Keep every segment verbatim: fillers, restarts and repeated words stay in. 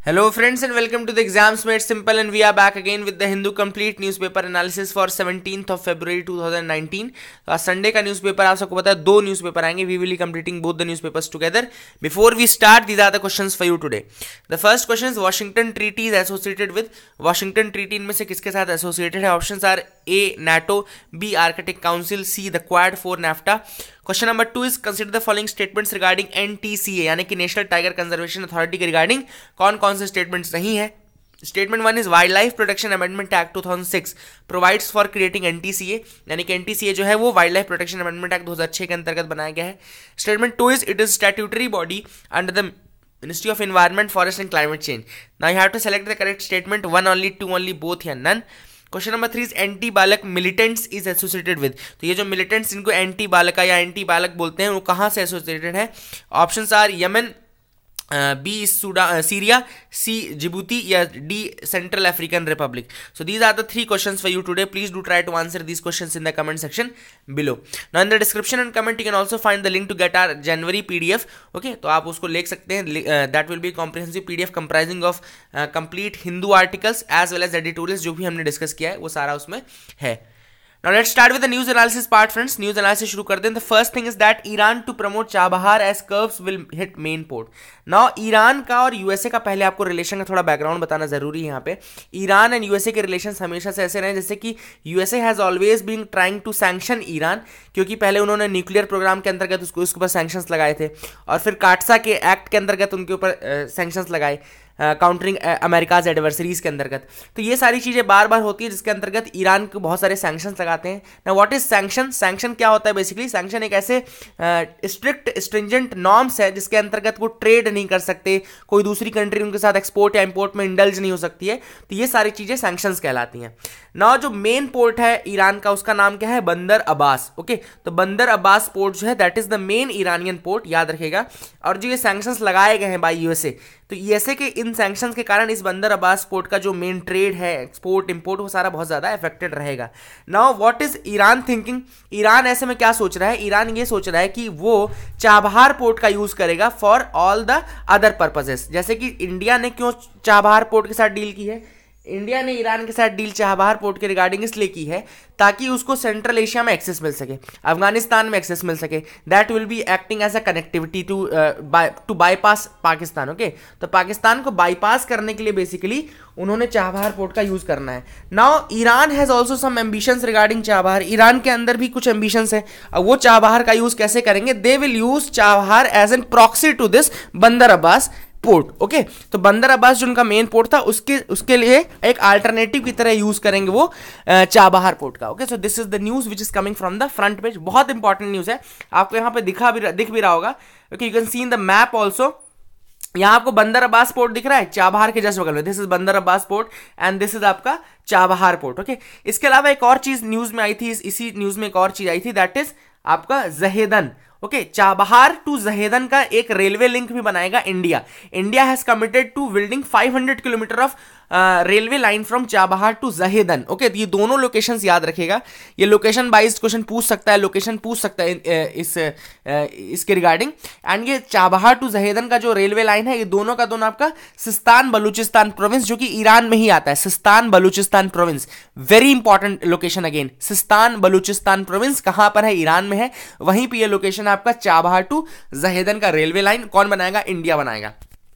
Hello friends and welcome to the Exams Made Simple, and we are back again with the Hindu Complete Newspaper Analysis for seventeenth of February twenty nineteen. तो आज Sunday का newspaper आप सबको पता है दो newspaper आएंगे. We will be completing both the newspapers together. Before we start, these are the questions for you today. The first question is Washington Treaty is associated with. Washington Treaty इनमें से किसके साथ associated है? Options are A. NATO, B. Arctic Council, C. the Quad, four. NAFTA. Question number two is consider the following statements regarding NTCA यानी कि national tiger conservation authority के regarding कौन कौन से स्टेटमेंट्स नहीं है. Statement one is wildlife protection amendment act two thousand six provides for creating NTCA यानी कि एनटीसीए जो है वो wildlife protection amendment act दो हज़ार छह के अंतर्गत बनाया गया है. Statement two is it is statutory body under the ministry of environment forest and climate change. Now you have to select the correct statement, one only, two only, both या none. Question number three is anti balaka militants is associated with. तो ये जो militants इनको anti बालका या anti बालक बोलते हैं वो कहाँ से एसोसिएटेड है? Options are Yemen, B Sudan, Syria, C Djibouti या D central African republic. So these are the three questions for you today. Please do try to answer these questions in the comment section below. Now in the description and comment you can also find the link to get our January PDF. Okay, तो आप उसको ले सकते हैं. That will be comprehensive PDF comprising of complete Hindu articles as well as editorials जो भी हमने discuss किया है वो सारा उसमें है. Now let's start with the news analysis part, friends. News analysis शुरू कर दें. The first thing is that Iran to promote Chabahar as curves will hit main port. Now Iran का और यूएसए का पहले आपको रिलेशन का थोड़ा बैकग्राउंड बताना जरूरी है यहाँ पे. ईरान एंड यूएसए के रिलेशन हमेशा से ऐसे रहे जैसे कि USA has always been trying to sanction Iran, क्योंकि पहले उन्होंने न्यूक्लियर प्रोग्राम के अंतर्गत उसको उसके ऊपर सैंक्शंस लगाए थे और फिर काटसा के एक्ट के अंतर्गत उनके ऊपर सैंक्शंस लगाए काउंटरिंग अमेरिकाज एडवर्सरीज के अंतर्गत. तो ये सारी चीज़ें बार बार होती है जिसके अंतर्गत ईरान को बहुत सारे सैंक्शंस लगाते हैं. ना व्हाट इज सैंक्शन? सैंक्शन क्या होता है? बेसिकली सैंक्शन एक ऐसे स्ट्रिक्ट स्ट्रिंजेंट नॉर्म्स है जिसके अंतर्गत वो ट्रेड नहीं कर सकते, कोई दूसरी कंट्री उनके साथ एक्सपोर्ट या इंपोर्ट में इंडल्ज नहीं हो सकती है. तो ये सारी चीज़ें सैंक्शंस कहलाती हैं. ना जो मेन पोर्ट है ईरान का उसका नाम क्या है? बंदर अब्बास. ओके, तो बंदर अब्बास पोर्ट जो है that is the main Iranian port, याद रखेगा. और जो ये सैंक्शंस लगाए गए हैं बाय यूएसए, तो यूएसए के इन सैंक्शंस के कारण इस बंदर अब्बास पोर्ट का जो मेन ट्रेड है, एक्सपोर्ट इंपोर्ट, वो सारा बहुत ज़्यादा अफेक्टेड रहेगा. Now what is Iran thinking? Iran ऐसे में क्या सोच रहा है? ईरान ये सोच रहा है कि वो चाबहार पोर्ट का यूज़ करेगा for all the other purposes. जैसे कि इंडिया ने क्यों चाबहार पोर्ट के साथ डील की है? इंडिया ने ईरान के साथ डील चाबहार पोर्ट के रिगार्डिंग इसलिए की है ताकि उसको सेंट्रल एशिया में एक्सेस मिल सके, अफगानिस्तान में एक्सेस मिल सके. That will be acting as a connectivity to to bypass Pakistan. Okay, तो पाकिस्तान को बाईपास करने के लिए बेसिकली उन्होंने चाबहार पोर्ट का यूज करना है. Now Iran has also some ambitions regarding Chabahar. Iran के अंदर भी कुछ एम्बिशंस है. अब वो चाबहार का यूज कैसे करेंगे? They will use Chabahar as an proxy to this Bandar Abbas port. Okay, तो बंदर अब्बास जो उनका मेन पोर्ट था उसके उसके लिए एक अल्टरनेटिव की तरह यूज करेंगे वो चाबहार पोर्ट का. Okay, so this is the news which is coming from the front page. बहुत इंपॉर्टेंट न्यूज है, आपको यहाँ पे दिखा भी दिख भी रहा होगा. Okay, you can see in the map also. यहाँ आपको बंदर अब्बास पोर्ट दिख रहा है चाबहार के जस्ट बगल में. This is Bandar Abbas port and this is आपका चाबहार पोर्ट. ओके, इसके अलावा एक और चीज न्यूज में आई थी, इसी न्यूज में एक और चीज आई थी, दैट इज आपका Zahedan. Okay, Chabahar to Zahedan का एक रेलवे लिंक भी बनाएगा India. India has committed to building five hundred kilometre of railway line from Chabahar to Zahedan. Okay, ये दोनों लोकेशंस याद रखेगा. ये लोकेशन वाइज क्वेश्चन पूछ सकता है, लोकेशन पूछ सकता है इस इसके रिगार्डिंग. एंड ये चाबहार टू जहेदन का जो रेलवे लाइन है ये दोनों का दोनों आपका सिस्तान बलूचिस्तान प्रोविंस जो कि ईरान में ही आता है. Sistan Baluchistan province, very important location again. Sistan Baluchistan province कहां पर है? ईरान में है. वहीं पर यह लोकेशन आपका चाबहार टू जहेदन का रेलवे लाइन कौन बनाएगा? इंडिया बनाएगा.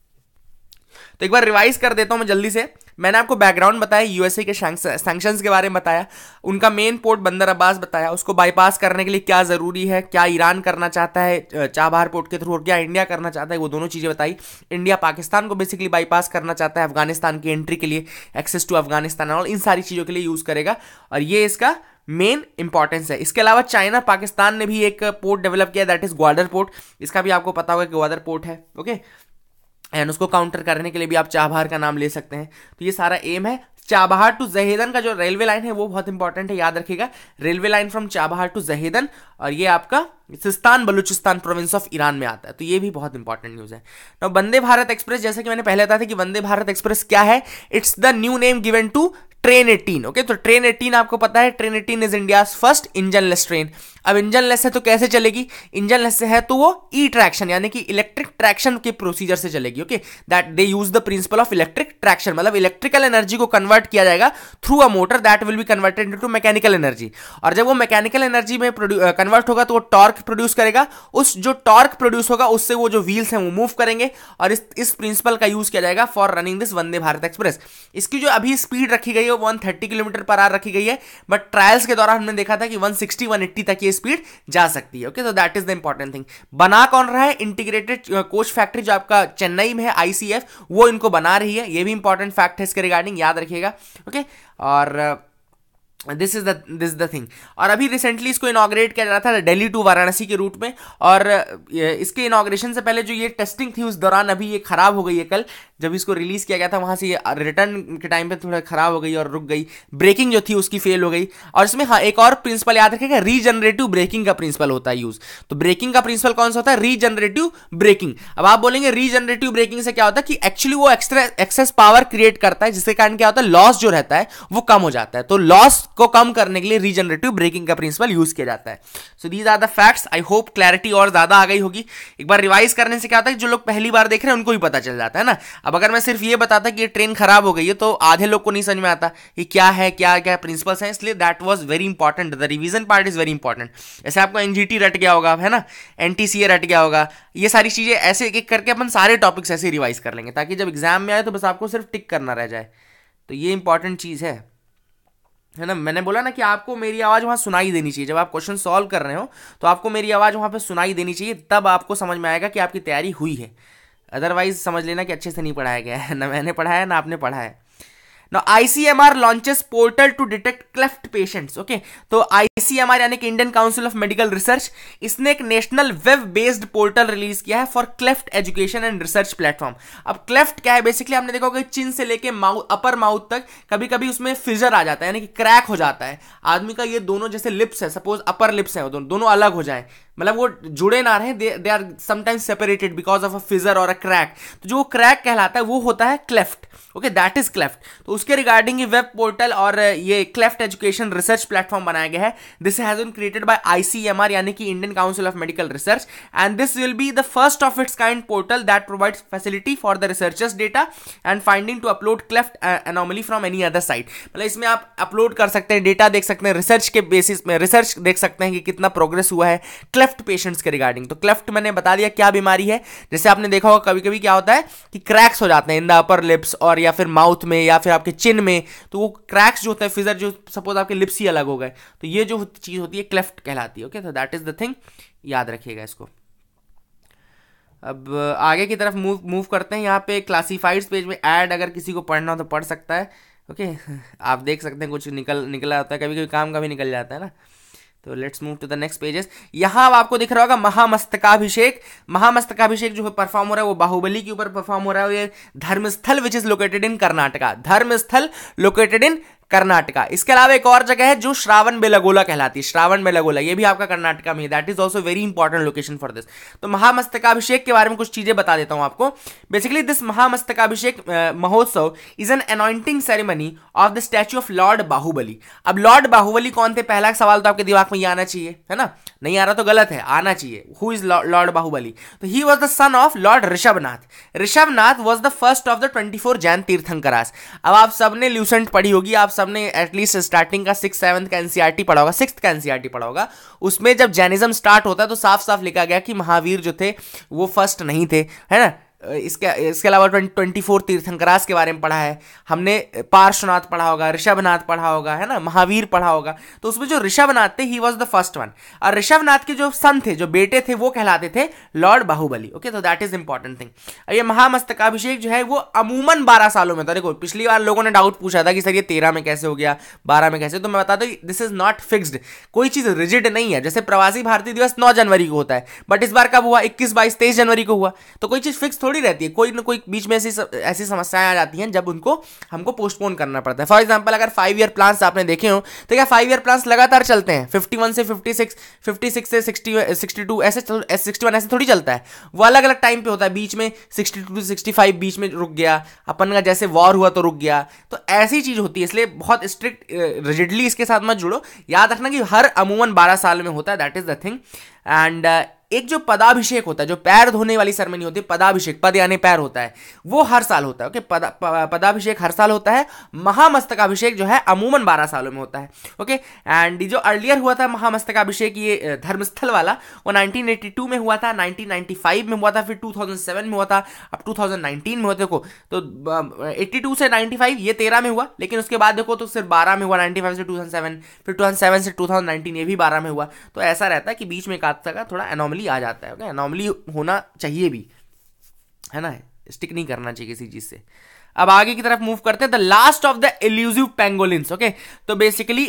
तो एक बार रिवाइज कर देता हूं मैं जल्दी से. मैंने आपको बैकग्राउंड बताया, यूएसए के सैंक्शंस के बारे में बताया, उनका मेन पोर्ट बंदर अब्बास बताया, उसको बाईपास करने के लिए क्या जरूरी है, क्या ईरान करना चाहता है चाबहार पोर्ट के थ्रू और क्या इंडिया करना चाहता है, वो दोनों चीजें बताई. इंडिया पाकिस्तान को बेसिकली बाईपास करना चाहता है अफगानिस्तान की एंट्री के लिए, एक्सेस टू अफगानिस्तान और इन सारी चीजों के लिए यूज करेगा और ये इसका मेन इंपॉर्टेंस है. इसके अलावा चाइना पाकिस्तान ने भी एक पोर्ट डेवलप किया, दैट इज ग्वादर पोर्ट. इसका भी आपको पता होगा कि ग्वादर पोर्ट है. ओके, एंड उसको काउंटर करने के लिए भी आप चाबहार का नाम ले सकते हैं. तो ये सारा एम है. चाबहार टू जहेदन का जो रेलवे लाइन है वो बहुत इंपॉर्टेंट है, याद रखिएगा. Railway line from Chabahar to Zahedan, और ये आपका Sistan Baluchistan province of Iran में आता है. तो ये भी बहुत इंपॉर्टेंट न्यूज है. तो वंदे भारत एक्सप्रेस, जैसा कि मैंने पहले बताया था कि वंदे भारत एक्सप्रेस क्या है? It's the new name given to train eighteen. Okay, तो ट्रेन एटीन आपको पता है, train eighteen is India's first engineless train. अब इंजन लेस है तो कैसे चलेगी, इंजन लेस है तो वो ई ट्रैक्शन यानी कि इलेक्ट्रिक ट्रैक्शन के प्रोसीजर से चलेगी। Okay, that they use the principle of electric traction, मतलब इलेक्ट्रिकल एनर्जी को कन्वर्ट किया जाएगा through a motor that will be converted into mechanical energy, और जब वो मैकेनिकल एनर्जी में कन्वर्ट होगा तो वो टॉर्क प्रोड्यूस करेगा, उस जो टॉर्क प्रोड्यूस होगा उससे वो जो व्हील्स हैं वो मूव करेंगे, और इस इस प्रिंसिपल का यूज किया जाएगा for running this Vande Bharat express. इसकी जो अभी स्पीड रखी गई है वो एक सौ तीस किलोमीटर पर आवर रखी गई है, बट ट्रायल्स के दौरान हमने देखा था कि एक सौ साठ एक सौ अस्सी तक ये स्पीड जा सकती है। ओके, तो that is the important thing. बना कौन रहा है, इंटीग्रेटेड कोच फैक्ट्री जो आपका चेन्नई में है आईसीएफ, वो इनको बना रही है, ये भी इंपॉर्टेंट फैक्ट है इसके रिगार्डिंग, याद रखिएगा। ओके, और this is the this is the thing. और अभी रिसेंटली इसको इनॉग्रेट किया जा रहा था दिल्ली टू वाराणसी के रूट में, और इसके इनॉग्रेशन से पहले जो ये टेस्टिंग थी उस दौरान अभी ये खराब हो गई है। कल जब इसको रिलीज किया गया था वहां से ये रिटर्न के टाइम पे थोड़ा खराब हो गई और रुक गई, ब्रेकिंग जो थी उसकी फेल हो गई। और इसमें हाँ एक और प्रिंसिपल याद रखिएगा, रीजनरेटिव ब्रेकिंग का प्रिंसिपल होता है यूज। तो ब्रेकिंग का प्रिंसिपल कौन सा होता है, रीजनरेटिव ब्रेकिंग। अब आप बोलेंगे रीजनरेटिव ब्रेकिंग से क्या होता है कि एक्चुअली वो एक्स्ट्रा एक्सेस पावर क्रिएट करता है, जिसके कारण क्या होता है लॉस जो रहता है वो कम हो जाता है। तो लॉस को कम करने के लिए रीजनरेटिव ब्रेकिंग का प्रिंसिपल यूज किया जाता है। So these are the facts. I hope clarity और ज्यादा आ गई होगी। एक बार रिवाइज करने से क्या होता है, जो लोग पहली बार देख रहे हैं उनको भी पता चल जाता है ना। अब अगर मैं सिर्फ ये बताता कि ये ट्रेन खराब हो गई है तो आधे लोग को नहीं समझ में आता ये क्या है, क्या क्या प्रिंसिपल्स हैं, इसलिए that was very important. The revision part is very important. ऐसे आपको एनजीटी रट गया होगा, है ना, एनटीसीए रट गया होगा, ये सारी चीजें ऐसे एक एक करके अपन सारे टॉपिक्स ऐसे रिवाइज कर लेंगे ताकि जब एग्जाम में आए तो बस आपको सिर्फ टिक करना रह जाए। तो ये इंपॉर्टेंट चीज है है ना। मैंने बोला ना कि आपको मेरी आवाज़ वहाँ सुनाई देनी चाहिए, जब आप क्वेश्चन सॉल्व कर रहे हो तो आपको मेरी आवाज़ वहाँ पे सुनाई देनी चाहिए, तब आपको समझ में आएगा कि आपकी तैयारी हुई है। अदरवाइज समझ लेना कि अच्छे से नहीं पढ़ाया गया है, ना मैंने पढ़ाया ना आपने पढ़ा है। Now I C M R launches portal to detect cleft patients. Okay, तो I C M R यानी कि Indian council of medical research, इसने एक national web based portal release किया है for cleft education and research platform. अब cleft क्या है, बेसिकली आपने देखा होगा चिन से लेके माउथ अपर माउथ तक कभी कभी उसमें फिजर आ जाता है, यानी कि क्रैक हो जाता है आदमी का। ये दोनों जैसे लिप्स है, सपोज अपर लिप्स है, वो दोनों दोनों अलग हो जाए, मतलब वो जुड़े ना रहे, they are sometimes separated because of a fissure और अ क्रैक। तो जो क्रैक कहलाता है वो होता है cleft. Okay, that is cleft. तो उसके रिगार्डिंग ये वेब पोर्टल और ये क्लेफ्ट एजुकेशन रिसर्च प्लेटफॉर्म बनाया गया है। This has been created by ICMR यानी कि Indian council of medical research, and this will be the first of its kind portal that provides facility for the researchers data and finding to upload cleft anomaly from any other site. मतलब इसमें आप upload कर सकते हैं, data देख सकते हैं, research के बेसिस में रिसर्च देख सकते हैं कि कितना प्रोग्रेस हुआ है क्लेफ्ट पेशेंट्स के रिगार्डिंग। तो क्लेफ्ट मैंने बता दिया क्या बीमारी है। जैसे आपने देखा होगा कभी कभी क्या होता है कि क्रैक्स हो जाते हैं इन द अपर लिप्स और या फिर माउथ में या फिर आपके चिन में, तो वो क्रैक्स जो होता है फिजर, जो सपोज आपके लिप्स ही अलग हो गए, तो ये जो चीज होती है क्लेफ्ट कहलाती है। ओके, तो दैट इज द थिंग, याद रखिएगा इसको। अब आगे की तरफ मूव मूव करते हैं। यहाँ पे क्लासिफाइड्स पेज में ऐड अगर किसी को पढ़ना हो तो पढ़ सकता है। ओके, आप देख सकते हैं कुछ निकल निकला होता है, कभी कभी काम का भी निकल जाता है ना। तो let's move to the next pages. यहां आपको दिख रहा होगा महामस्तकाभिषेक। महामस्तकाभिषेक जो परफॉर्म हो रहा है वो बाहुबली के ऊपर परफॉर्म हो रहा है। ये Dharmasthala which is located in Karnataka, Dharmasthala located in Karnataka. इसके अलावा एक और जगह है जो श्रावण बेलगोला कहलाती है, श्रावण बेलगोला, ये भी आपका कर्नाटका में है। That is also very important location for this. तो महामस्तकाभिषेक के बारे में कुछ चीजें बता देता हूं आपको। Basically this Mahamastakabhisheka Mahotsav is an anointing ceremony of the statue of lord Bahubali. अब लॉर्ड बाहुबली कौन थे, पहला सवाल तो आपके दिमाग में ये आना चाहिए, है ना। नहीं आ रहा तो गलत है, आना चाहिए। Who is lord Bahubali? तो he was the son of lord Rishabhanatha. Rishabhanatha was the first of the twenty four Jain tirthankaras. अब आप सबने ल्यूसेंट पढ़ी होगी, आप सबने एटलीस्ट स्टार्टिंग का सिक्स सेवंथ का एनसीईआरटी पढ़ा होगा, सिक्स्थ का एनसीईआरटी पढ़ा होगा। उसमें जब जैनिज्म स्टार्ट होता है तो साफ साफ लिखा गया कि महावीर जो थे वो फर्स्ट नहीं थे, है ना। इसके इसके अलावा ट्वेंटी फोर तीर्थंकरास के बारे में पढ़ा है हमने, पार्श्वनाथ पढ़ा होगा, ऋषभनाथ पढ़ा होगा, है ना, महावीर पढ़ा होगा। तो उसमें जो ऋषभनाथ थे he was the first one, और ऋषभनाथ के जो सन थे, जो बेटे थे, वो कहलाते थे लॉर्ड बाहुबली। ओके, तो दैट इज इंपॉर्टेंट थिंग। ये महामस्तकाभिषेक जो है वो अमूमन बारह सालों में था। देखो पिछली बार लोगों ने डाउट पूछा था कि सर ये तेरह में कैसे हो गया, बारह में कैसे, तो मैं बता दूं दिस इज नॉट फिक्स्ड, कोई चीज रिजिड नहीं है। जैसे प्रवासी भारतीय दिवस नौ जनवरी को होता है, बट इस बार कब हुआ, इक्कीस बाईस तेईस जनवरी को हुआ, तो कोई चीज फिक्स थोड़ी थोड़ी रहती है, कोई ना कोई बीच में ऐसी ऐसी समस्याएं आ जाती हैं जब उनको हमको पोस्टपोन करना पड़ता है। फॉर एग्जांपल अगर फाइव ईयर प्लान्स आपने देखे हो तो क्या फाइव ईयर प्लान्स लगातार चलते हैं, फिफ्टी वन से फिफ्टी सिक्स, फिफ्टी सिक्स से सिक्सटी, सिक्सटी टू ऐसे सिक्सटी वन ऐसे थोड़ी चलता है, वो अलग अलग टाइम पे होता है। बीच में sixty two to sixty five बीच में रुक गया, अपन का जैसे वॉर हुआ तो रुक गया, तो ऐसी चीज होती है। इसलिए बहुत स्ट्रिक्ट रिजिडली इसके साथ मत जुड़ो। याद रखना कि हर अमूमन बारह साल में होता है, that is the thing. And एक जो पदाभिषेक होता है, जो पैर धोने वाली सेरेमनी होती है, पदाभिषेक, पद यानी पैर होता है, वो हर साल होता है। ओके, पदा पदाभिषेक हर साल होता है। महामस्तकाभिषेक जो है अमूमन बारह सालों में होता है। ओके, एंड जो अर्लियर हुआ था महामस्तकाभिषेक, ये धर्मस्थल वाला, वो नाइनटीन एटी टू में हुआ था, नाइनटीन नाइंटी फाइव में हुआ था, फिर टू थाउजेंड सेवन में हुआ था, अब टू थाउजेंड नाइनटीन में होते को तो एटी टू से नाइंटी फाइव ये तेरह में हुआ, लेकिन उसके बाद देखो तो सिर्फ बारह में हुआ, नाइंटी फाइव से टू थाउजेंड सेवन, फिर टू थाउजेंड सेवन से टू थाउजेंड नाइनटीन ये भी बारह में हुआ। तो ऐसा रहता है कि बीच में एक आध का थोड़ा एनॉमली आ जाता है। ओके, एनॉमली होना चाहिए भी, है ना, स्टिक नहीं करना चाहिए किसी चीज से। अब आगे की तरफ मूव करते हैं, the last of the elusive pangolins. Okay, तो बेसिकली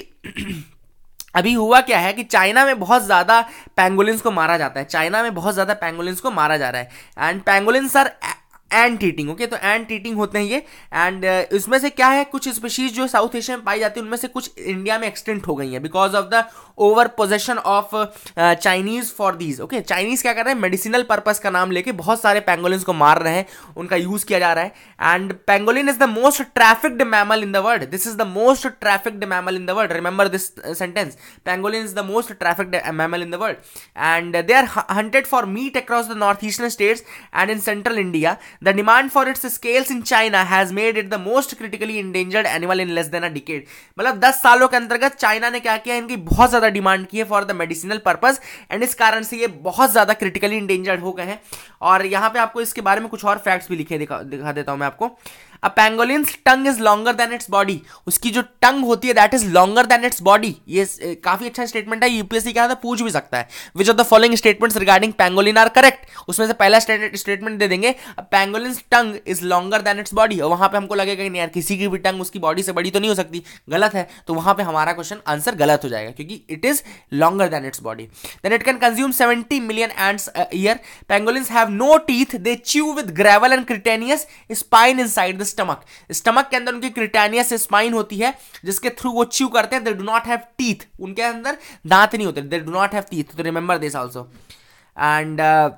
अभी हुआ क्या है कि चाइना में बहुत ज्यादा पेंगोलिन्स को मारा जाता है, चाइना में बहुत ज्यादा पेंगोलिन्स को मारा जा रहा है। And pangolins are ant eating. Okay, तो एंट ईटिंग होते हैं ये। एंड uh, इसमें से क्या है, कुछ स्पीशीज जो साउथ एशिया में पाई जाती है उनमें से कुछ इंडिया में एक्सटेंट हो गई हैं because of the over possession of Chinese for these. Okay, Chinese क्या कर रहे हैं, मेडिसिनल पर्पस का नाम लेके बहुत सारे पेंगोलिन्स को मार रहे हैं, उनका यूज किया जा रहा है। And pangolin is the most trafficked mammal in the world. This is the most trafficked mammal in the world. Remember this sentence, pangolin is the most trafficked mammal in the world. And they are hunted for meat across the north eastern states and in central India. The demand for its scales in China has made it the most critically endangered animal in less than a decade. मतलब दस सालों के अंतर्गत China ने क्या किया, इनकी बहुत ज्यादा डिमांड की है for the medicinal purpose, and इस कारण से ये बहुत ज्यादा क्रिटिकली इंडेंजर्ड हो गए हैं। और यहां पे आपको इसके बारे में कुछ और फैक्ट्स भी लिखे दिखा, दिखा देता हूं मैं आपको। A pangolin's tongue is longer than its body. उसकी जो टंग होती है that is longer than its body. ये काफी अच्छा स्टेटमेंट है, यूपीएससी क्या था पूछ भी सकता है। Which of the following statements regarding pangolin are correct. उसमें से पहला स्टेटमेंट दे देंगे, pangolin's tongue is longer than its body, और वहां पे हमको लगेगा कि यार किसी की भी टंग उसकी बॉडी से बड़ी तो नहीं हो सकती, गलत है, तो वहां पे हमारा क्वेश्चन आंसर गलत हो जाएगा क्योंकि it is longer than its body. Then it can consume seventy million ants a year. Pangolins have no teeth, they chew with gravel and keratinous spine inside the stomach. Stomach के अंदर उनकी क्रिटेनियस spine होती है जिसके through वो chew करते हैं। They do not have teeth, उनके अंदर दांत नहीं होते, they do not have teeth, तो remember this also. And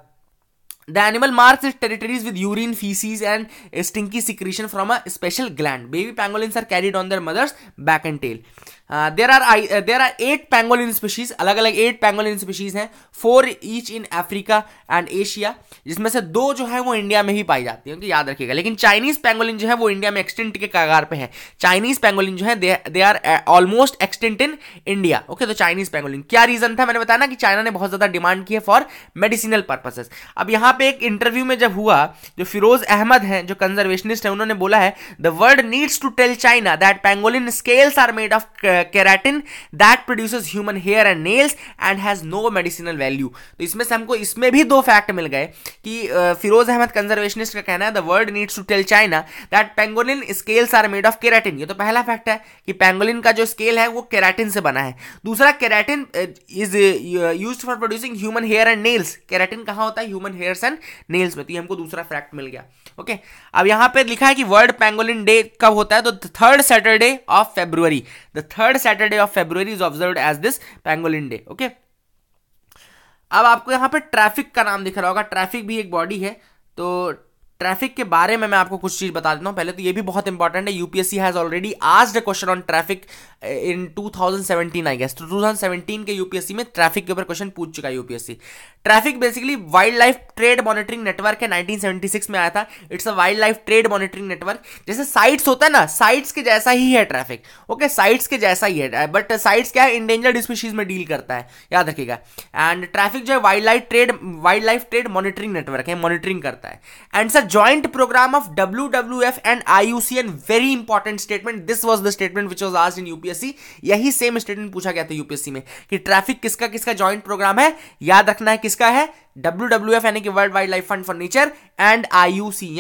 the animal marks its territories with urine, feces and stinky secretion from a special gland. Baby pangolins are carried on their mother's back and tail. Uh, there are uh, there are eight pangolin species, अलग अलग eight pangolin species हैं, four each in Africa and Asia, जिसमें से दो जो है वो India में ही पाई जाती है, याद रखिएगा। लेकिन चाइनीज पेंगोलिन जो है वो इंडिया में एक्सटेंट के कगार पे है। चाइनीज पेंगोलिन जो है they are almost extinct in India. Okay, तो चाइनीज पेंगोलिन, क्या रीजन था, मैंने बताया ना कि चाइना ने बहुत ज्यादा डिमांड की है फॉर मेडिसिनल पर्पसेस। अब यहाँ पे एक इंटरव्यू में जब हुआ, जो फिरोज अहमद हैं जो कंजर्वेशनिस्ट है, उन्होंने बोला है the world needs to tell China that pangolin scales are made of keratin that produces human hair and nails and has no medicinal value. तो इसमें से हमको इसमें भी दो फैक्ट मिल गए कि फिरोज अहमद कंजर्वेशनिस्ट का कहना है the world needs to tell China that pangolin scales are made of keratin. ये तो पहला फैक्ट है कि पेंगोलिन का जो स्केल है वो केराटिन से बना है। दूसरा, keratin is used for producing human hair and nails. Keratin कहां होता है, ह्यूमन हेयर्स एंड नेल्स में। तो ये हमको दूसरा फैक्ट मिल गया। Okay okay? अब यहां पे लिखा है कि वर्ल्ड पेंगोलिन डे कब होता है, तो third Saturday of February. The third Saturday of February is observed as this pangolin day. Okay, अब आपको यहां पे ट्रैफिक का नाम दिख रहा होगा। ट्रैफिक भी एक बॉडी है, तो ट्रैफिक के बारे में मैं आपको कुछ चीज बता देता हूं। पहले तो ये भी बहुत इंपॉर्टेंट है, UPSC has already asked a question on TRAFFIC in two thousand seventeen I guess. तो टू थाउजेंड सेवेंटीन के यूपीएससी में ट्रैफिक के ऊपर क्वेश्चन पूछ चुका है UPSC. TRAFFIC basically wildlife trade monitoring network है, नाइनटीन सेवेंटी सिक्स में आया था। It's a wildlife trade monitoring network. जैसे साइट्स होता है ना, साइट्स के जैसा ही है ट्रैफिक। ओके, साइट्स के जैसा ही है, बट साइट्स क्या है, इंडेंजर्ड स्पीशीज में डील करता है, याद रखिएगा। एंड ट्रैफिक जो है wildlife trade wildlife trade monitoring network है, मॉनिटरिंग करता है। And sir joint program of W W F and I U C N, very important statement. This was the statement which was asked in U P S C. यही same statement पूछा गया था UPSC में कि traffic किसका किसका joint programme है, याद रखना है किसका है, W W F यानी कि World Wildlife Fund for Nature and I U C N।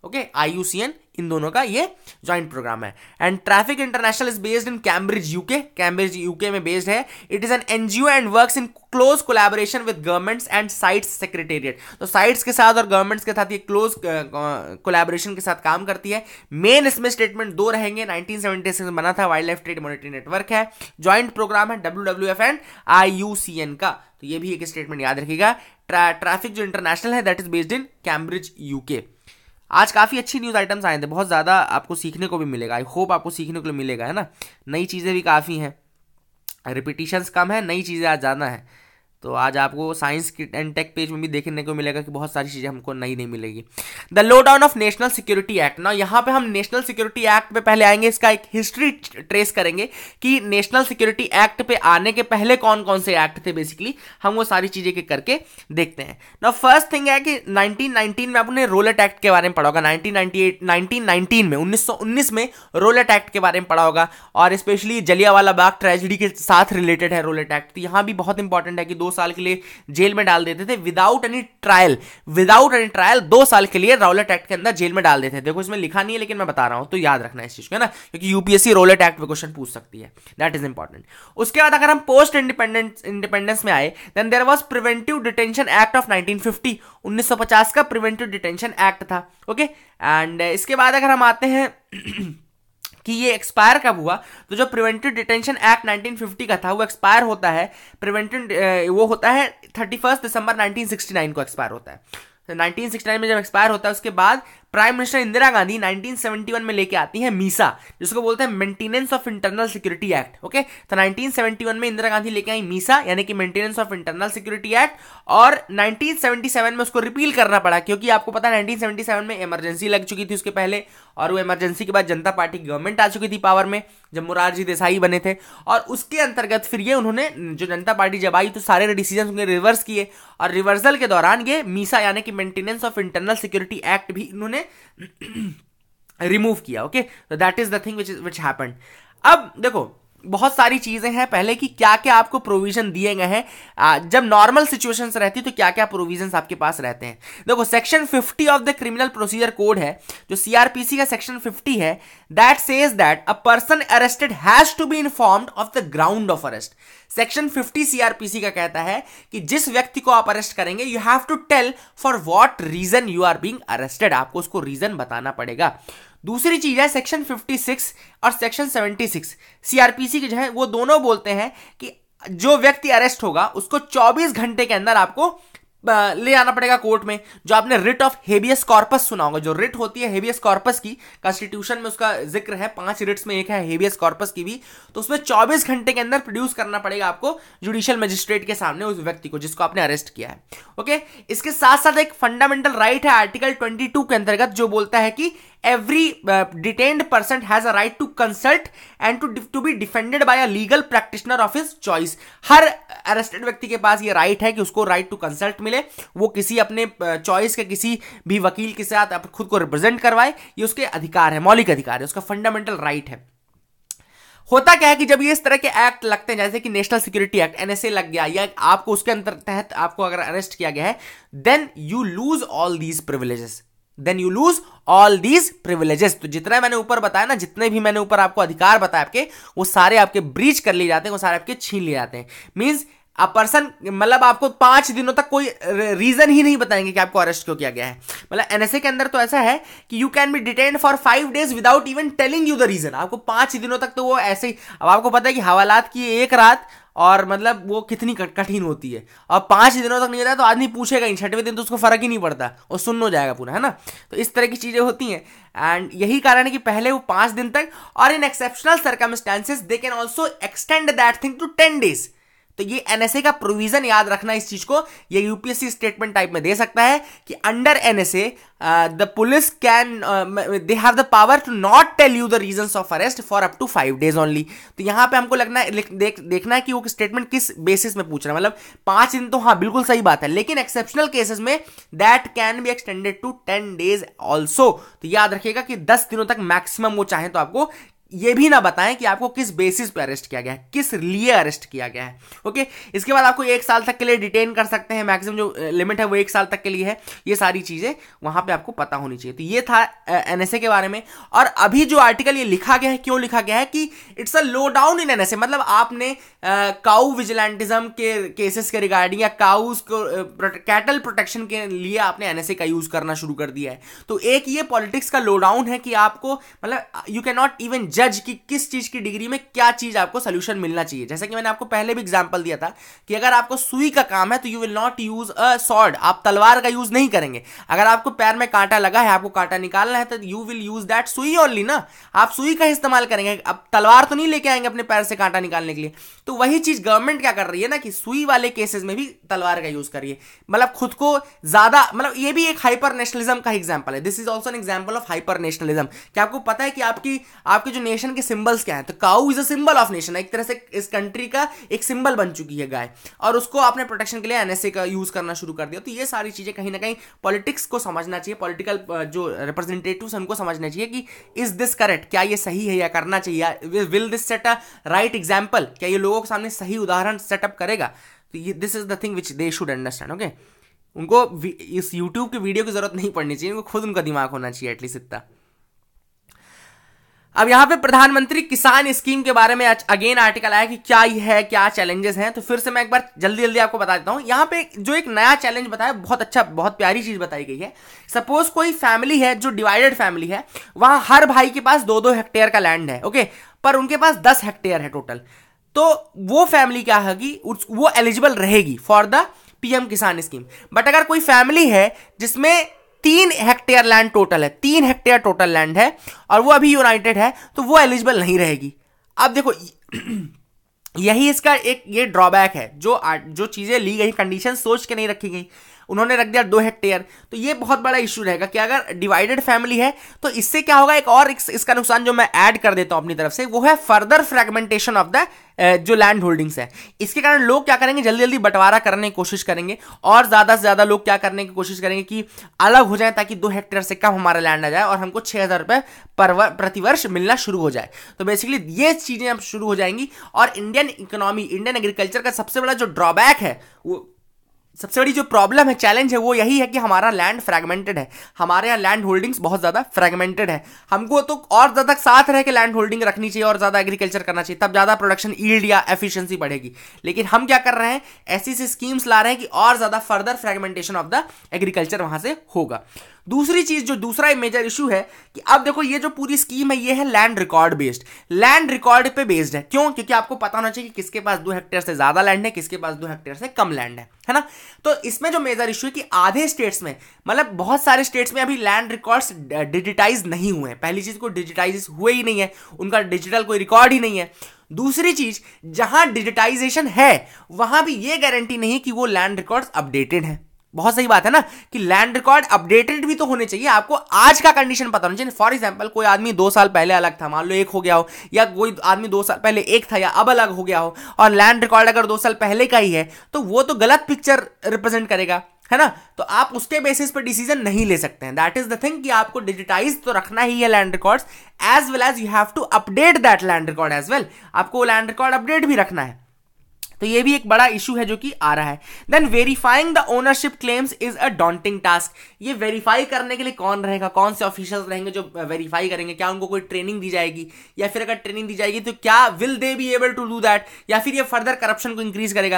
Okay, I U C N, इन दोनों का ये ज्वाइंट प्रोग्राम है। And TRAFFIC International is based in Cambridge UK, Cambridge UK में based है। It is an NGO and works in close collaboration with governments and CITES secretariat. तो CITES के साथ और गवर्नमेंट्स के साथ ये क्लोज कोलैबोरेशन के साथ काम करती है। मेन इसमें स्टेटमेंट दो रहेंगे, नाइनटीन सेवेंटी सिक्स में बना था, wildlife trade monitoring network है, ज्वाइंट प्रोग्राम है W W F and I U C N का। तो ये भी एक स्टेटमेंट याद रखिएगा। ट्रैफिक जो इंटरनेशनल है that is based in Cambridge UK. आज काफ़ी अच्छी न्यूज़ आइटम्स आए थे, बहुत ज़्यादा आपको सीखने को भी मिलेगा, आई होप आपको सीखने को मिलेगा, है ना। नई चीज़ें भी काफ़ी हैं, रिपीटिशंस कम है, नई चीज़ें आज ज़्यादा हैं। तो आज आपको साइंस एंड टेक पेज में भी देखने को मिलेगा कि बहुत सारी चीज़ें हमको नई नहीं मिलेगी। The lowdown of National Security Act. ना यहाँ पे हम नेशनल सिक्योरिटी एक्ट पे पहले आएंगे, इसका एक हिस्ट्री ट्रेस करेंगे कि नेशनल सिक्योरिटी एक्ट पे आने के पहले कौन कौन से एक्ट थे, बेसिकली हम वो सारी चीज़ें के करके देखते हैं। ना फर्स्ट थिंग है कि नाइनटीन नाइनटीन में आपने रोलेट एक्ट के बारे में पढ़ा होगा, nineteen ninety eight nineteen nineteen में उन्नीस सौ उन्नीस में रोलेट एक्ट के बारे में पढ़ा होगा, और स्पेशली जलियांवाला बाग ट्रेजेडी के साथ रिलेटेड है रोलेट एक्ट। तो यहाँ भी बहुत इंपॉर्टेंट है कि दो साल के लिए जेल में डाल देते थे without any trial, without any trial दो साल के लिए रोलेट एक्ट के अंदर जेल में डाल देते थे। देखो इसमें लिखा नहीं है लेकिन मैं बता रहा हूं, तो याद रखना इस चीज को, है ना, क्योंकि यूपीएससी रोलेट एक्ट पे क्वेश्चन पूछ सकती है, दैट इज इंपॉर्टेंट। उसके बाद अगर हम पोस्ट इंडिपेंडेंस इंडिपेंडेंस में आए, then there was Preventive Detention Act of nineteen fifty, उन्नीस सौ पचास का प्रिवेंटिव डिटेंशन एक्ट था। ओके, एंड इसके बाद अगर हम आते हैं कि ये एक्सपायर कब हुआ, तो जो Preventive Detention Act nineteen fifty का था वो एक्सपायर होता है, प्रिवेंटिव वो होता है थर्टी फर्स्ट दिसंबर नाइनटीन सिक्सटी नाइन को एक्सपायर होता है। तो नाइनटीन सिक्सटी नाइन में जब एक्सपायर होता है, उसके बाद prime minister Indira Gandhi nineteen seventy one में लेके आती है मीसा, जिसको बोलते हैं Maintenance of Internal Security Act. Okay, तो नाइनटीन सेवेंटी वन में इंदिरा गांधी लेके आई मीसा, यानी कि Maintenance of Internal Security Act, और नाइनटीन सेवेंटी सेवन में उसको रिपील करना पड़ा, क्योंकि आपको पता है नाइनटीन सेवेंटी सेवन में इमरजेंसी लग चुकी थी उसके पहले, और वो इमरजेंसी के बाद जनता पार्टी की गवर्नमेंट आ चुकी थी पावर में, जब मोरारजी देसाई बने थे, और उसके अंतर्गत फिर ये उन्होंने, जो जनता पार्टी जब आई तो सारे डिसीजन उन्होंने रिवर्स किए, और रिवर्सल के दौरान ये मीसा यानी कि Maintenance of Internal Security Act भी उन्होंने रिमूव किया। ओके, तो that is the thing which which happened. अब देखो बहुत सारी चीजें हैं, पहले कि क्या क्या आपको प्रोविजन दिए गए हैं, जब नॉर्मल सिचुएशंस रहती तो क्या क्या प्रोविजंस आपके पास रहते हैं। देखो section fifty of the Criminal Procedure Code है, जो सीआरपीसी का सेक्शन फिफ्टी है, that says that a person arrested has to be informed of the ground of arrest. Section fifty CrPC का कहता है कि जिस व्यक्ति को आप अरेस्ट करेंगे, you have to tell for what reason you are being arrested, आपको उसको रीजन बताना पड़ेगा। दूसरी चीज है सेक्शन फिफ्टी सिक्स और सेक्शन सेवेंटी सिक्स सीआरपीसी के जो है वो दोनों बोलते हैं कि जो व्यक्ति अरेस्ट होगा उसको चौबीस घंटे के अंदर आपको ले आना पड़ेगा कोर्ट में। जो आपने रिट ऑफ हेबियस कॉर्पस सुना होगा, जो रिट होती है हेबियस कॉर्पस की, कॉन्स्टिट्यूशन में उसका जिक्र है, पांच रिट्स में एक है हेबियस कॉर्पस की भी, तो उसमें चौबीस घंटे के अंदर प्रोड्यूस करना पड़ेगा आपको जुडिशियल मजिस्ट्रेट के सामने उस व्यक्ति को जिसको आपने अरेस्ट किया है। ओके, इसके साथ साथ एक फंडामेंटल राइट है आर्टिकल ट्वेंटी टू के अंतर्गत, जो बोलता है कि every uh, detained person has a right to consult and to to be defended by a legal practitioner of his choice। हर अरेस्टेड व्यक्ति के पास ये राइट है कि उसको राइट टू कंसल्ट मिले, वो किसी अपने चॉइस के किसी भी वकील के साथ खुद को रिप्रेजेंट करवाए, ये उसके अधिकार है, मौलिक अधिकार है, उसका फंडामेंटल राइट है। होता क्या है कि जब ये इस तरह के एक्ट लगते हैं, जैसे कि नेशनल सिक्योरिटी एक्ट एनएसए लग गया, या आपको उसके अंतर तहत आपको अगर अरेस्ट किया गया है, then you lose all these privileges, then you lose all these privileges. तो जितना मैंने ऊपर बताया ना, जितने भी मैंने ऊपर आपको अधिकार बताया आपके, वो सारे आपके ब्रीच कर लिए जाते हैं, वो सारे आपके छीन लिए जाते हैं। मींस अ पर्सन, मतलब आपको पांच दिनों तक कोई रीजन ही नहीं बताएंगे कि आपको अरेस्ट क्यों किया गया है। मतलब एनएसए के अंदर तो ऐसा है कि you can be detained for five days without even telling you the reason. आपको पांच दिनों तक तो वो ऐसे ही, अब आपको पता है कि हवालात की एक रात और मतलब वो कितनी कठिन होती है, और पांच दिनों तक नहीं रहता तो आदमी पूछेगा ही, छठवें दिन तो उसको फर्क ही नहीं पड़ता और सुन्न हो जाएगा पूरा, है ना। तो इस तरह की चीजें होती हैं, एंड यही कारण है कि पहले वो पांच दिन तक, और in exceptional circumstances they can also extend that thing to ten days. तो ये एनएसए का प्रोविजन याद रखना, इस चीज को ये यूपीएससी स्टेटमेंट टाइप में दे सकता है कि under NSA the police can they have the power to not tell you the reasons of arrest for up to five days only. तो यहां पे हमको लगना है देख, देखना है कि वो स्टेटमेंट किस बेसिस में पूछ रहा है। मतलब पांच दिन तो हाँ बिल्कुल सही बात है, लेकिन एक्सेप्शनल केसेस में that can be extended to ten days also. तो याद रखिएगा कि दस दिनों तक मैक्सिमम वो चाहे तो आपको ये भी ना बताएं कि आपको किस बेसिस पे अरेस्ट किया गया है, किस लिए अरेस्ट किया गया है। ओके, इसके बाद आपको एक साल तक के लिए डिटेन कर सकते हैं, मैक्सिमम जो लिमिट है वो एक साल तक के लिए है। ये सारी चीजें वहां पे आपको पता होनी चाहिए। तो ये था एनएसए के बारे में। और अभी जो आर्टिकल ये लिखा गया है, क्यों लिखा गया है कि it's a lowdown in NSA, मतलब आपने काउ विजिलेंटिज्म के केसेस के रिगार्डिंग या काउस को कैटल प्रोटेक्शन के लिए आपने एनएसए का यूज करना शुरू कर दिया है। तो एक ये पॉलिटिक्स का लो डाउन है कि आपको मतलब यू कैन नॉट इवन जज कि किस चीज की डिग्री में क्या चीज आपको सोल्यूशन मिलना चाहिए। जैसे कि मैंने आपको पहले भी एग्जांपल दिया था कि अगर आपको सुई का काम है तो you will not use a sword, आप तलवार का यूज नहीं करेंगे। अगर आपको पैर में कांटा लगा है, आपको कांटा निकालना है, तो यू विल यूज दैट सुई ओनली ना, आप सुई का इस्तेमाल करेंगे। अब तलवार तो नहीं लेके आएंगे अपने पैर से कांटा निकालने के लिए। तो वही चीज गवर्नमेंट क्या कर रही है ना कि सुई वाले केसेस में भी तलवार का यूज करिए, मतलब खुद को ज्यादा, मतलब ये भी एक हाइपर नेशनलिज्म का एग्जांपल है। This is also an example of hyper nationalism. क्या आपको पता है कि आपकी आपके जो नेशन के सिंबल्स क्या हैं? तो cow is a symbol of nation, एक तरह से इस कंट्री का एक सिंबल बन चुकी है गाय, और उसको आपने प्रोटेक्शन के लिए एनएसए का यूज करना शुरू कर दिया। तो ये सारी चीजें कहीं ना कहीं पॉलिटिक्स को समझना चाहिए, पॉलिटिकल जो रिप्रेजेंटेटिव्स उनको समझना चाहिए कि इज दिस करेक्ट, क्या ये सही है या करना चाहिए, will this set a right example, क्या ये लोगों के सामने सही उदाहरण सेटअप करेगा। तो ये this is the thing which they should understand. Okay, उनको इस यूट्यूब की वीडियो की जरूरत नहीं पड़नी चाहिए, उनको खुद उनका दिमाग होना चाहिए एटलीस्ट इतना। अब यहां पे प्रधानमंत्री किसान स्कीम के बारे में अगेन आर्टिकल आया कि क्या ये है, क्या चैलेंजेस हैं। तो फिर से मैं एक बार जल्दी जल्दी आपको बता देता हूं। यहां पे जो एक नया चैलेंज बताया, बहुत अच्छा, बहुत प्यारी चीज बताई गई है। सपोज कोई फैमिली है जो डिवाइडेड फैमिली है, वहां हर भाई के पास दो दो हेक्टेयर का लैंड है, ओके, पर उनके पास दस हेक्टेयर है टोटल। तो वो फैमिली क्या होगी, वो एलिजिबल रहेगी for the PM Kisan scheme. But अगर कोई फैमिली है जिसमें तीन हेक्टेयर लैंड टोटल है, तीन हेक्टेयर टोटल लैंड है, और वो अभी यूनाइटेड है, तो वो एलिजिबल नहीं रहेगी। अब देखो यही इसका एक ये ड्रॉबैक है, जो जो चीजें ली गई, कंडीशन सोच के नहीं रखी गई, उन्होंने रख दिया दो हेक्टेयर। तो ये बहुत बड़ा इश्यू रहेगा कि अगर डिवाइडेड फैमिली है तो इससे क्या होगा, एक और इसका नुकसान जो मैं ऐड कर देता हूं अपनी तरफ से, वो है फर्दर फ्रेगमेंटेशन ऑफ द जो लैंड होल्डिंग्स है। इसके कारण लोग क्या करेंगे, जल्दी जल्दी बंटवारा करने की कोशिश करेंगे, और ज्यादा से ज्यादा लोग क्या करने की कोशिश करेंगे कि अलग हो जाए, ताकि दो हेक्टेयर से कम हमारा लैंड आ जाए और हमको छह हजार रुपए प्रतिवर्ष मिलना शुरू हो जाए। तो बेसिकली ये चीजें अब शुरू हो जाएंगी। और इंडियन इकोनॉमी, इंडियन एग्रीकल्चर का सबसे बड़ा जो ड्रॉबैक है, वो सबसे बड़ी जो प्रॉब्लम है, चैलेंज है, वो यही है कि हमारा लैंड फ्रैगमेंटेड है। हमारे यहाँ लैंड होल्डिंग्स बहुत ज्यादा फ्रैगमेंटेड है। हमको तो और ज्यादा साथ रह के लैंड होल्डिंग रखनी चाहिए और ज्यादा एग्रीकल्चर करना चाहिए, तब ज्यादा प्रोडक्शन, यील्ड या एफिशिएंसी बढ़ेगी। लेकिन हम क्या कर रहे हैं, ऐसी ऐसी स्कीम्स ला रहे हैं कि और ज्यादा further fragmentation of the agriculture वहां से होगा। दूसरी चीज, जो दूसरा मेजर इशू है कि अब देखो ये जो पूरी स्कीम है, ये है land record based, land record पे बेस्ड है। क्यों? क्योंकि आपको पता होना चाहिए कि किसके पास दो हेक्टेयर से ज्यादा लैंड है, किसके पास दो हेक्टेयर से कम लैंड है, है ना। तो इसमें जो मेजर इशू है कि आधे स्टेट्स में, मतलब बहुत सारे स्टेट्स में अभी लैंड रिकॉर्ड्स डिजिटाइज नहीं हुए हैं। पहली चीज, को डिजिटाइज हुए ही नहीं है, उनका डिजिटल कोई रिकॉर्ड ही नहीं है। दूसरी चीज, जहां डिजिटाइजेशन है वहां भी ये गारंटी नहीं कि वो लैंड रिकॉर्ड्स अपडेटेड है। बहुत सही बात है ना कि लैंड रिकॉर्ड अपडेटेड भी तो होने चाहिए, आपको आज का कंडीशन पता होना चाहिए। फॉर एग्जांपल, कोई आदमी दो साल पहले अलग था, मान लो एक हो गया हो, या कोई आदमी दो साल पहले एक था या अब अलग हो गया हो, और लैंड रिकॉर्ड अगर दो साल पहले का ही है, तो वो तो गलत पिक्चर रिप्रेजेंट करेगा, है ना। तो आप उसके बेसिस पे डिसीजन नहीं ले सकते हैं। दैट इज द थिंग कि आपको डिजिटाइज तो रखना ही है land records, as well as you have to update that land record as well. आपको लैंड रिकॉर्ड अपडेट भी रखना है। तो ये भी एक बड़ा इशू है जो कि आ रहा है। Then verifying the ownership claims is a daunting task. ये वेरीफाई करने के लिए कौन रहेगा, कौन से ऑफिशियल्स रहेंगे जो वेरीफाई करेंगे? क्या उनको कोई ट्रेनिंग दी जाएगी, या फिर अगर ट्रेनिंग दी जाएगी तो क्या will they be able to do that, या फिर ये फर्दर करप्शन को इंक्रीज करेगा?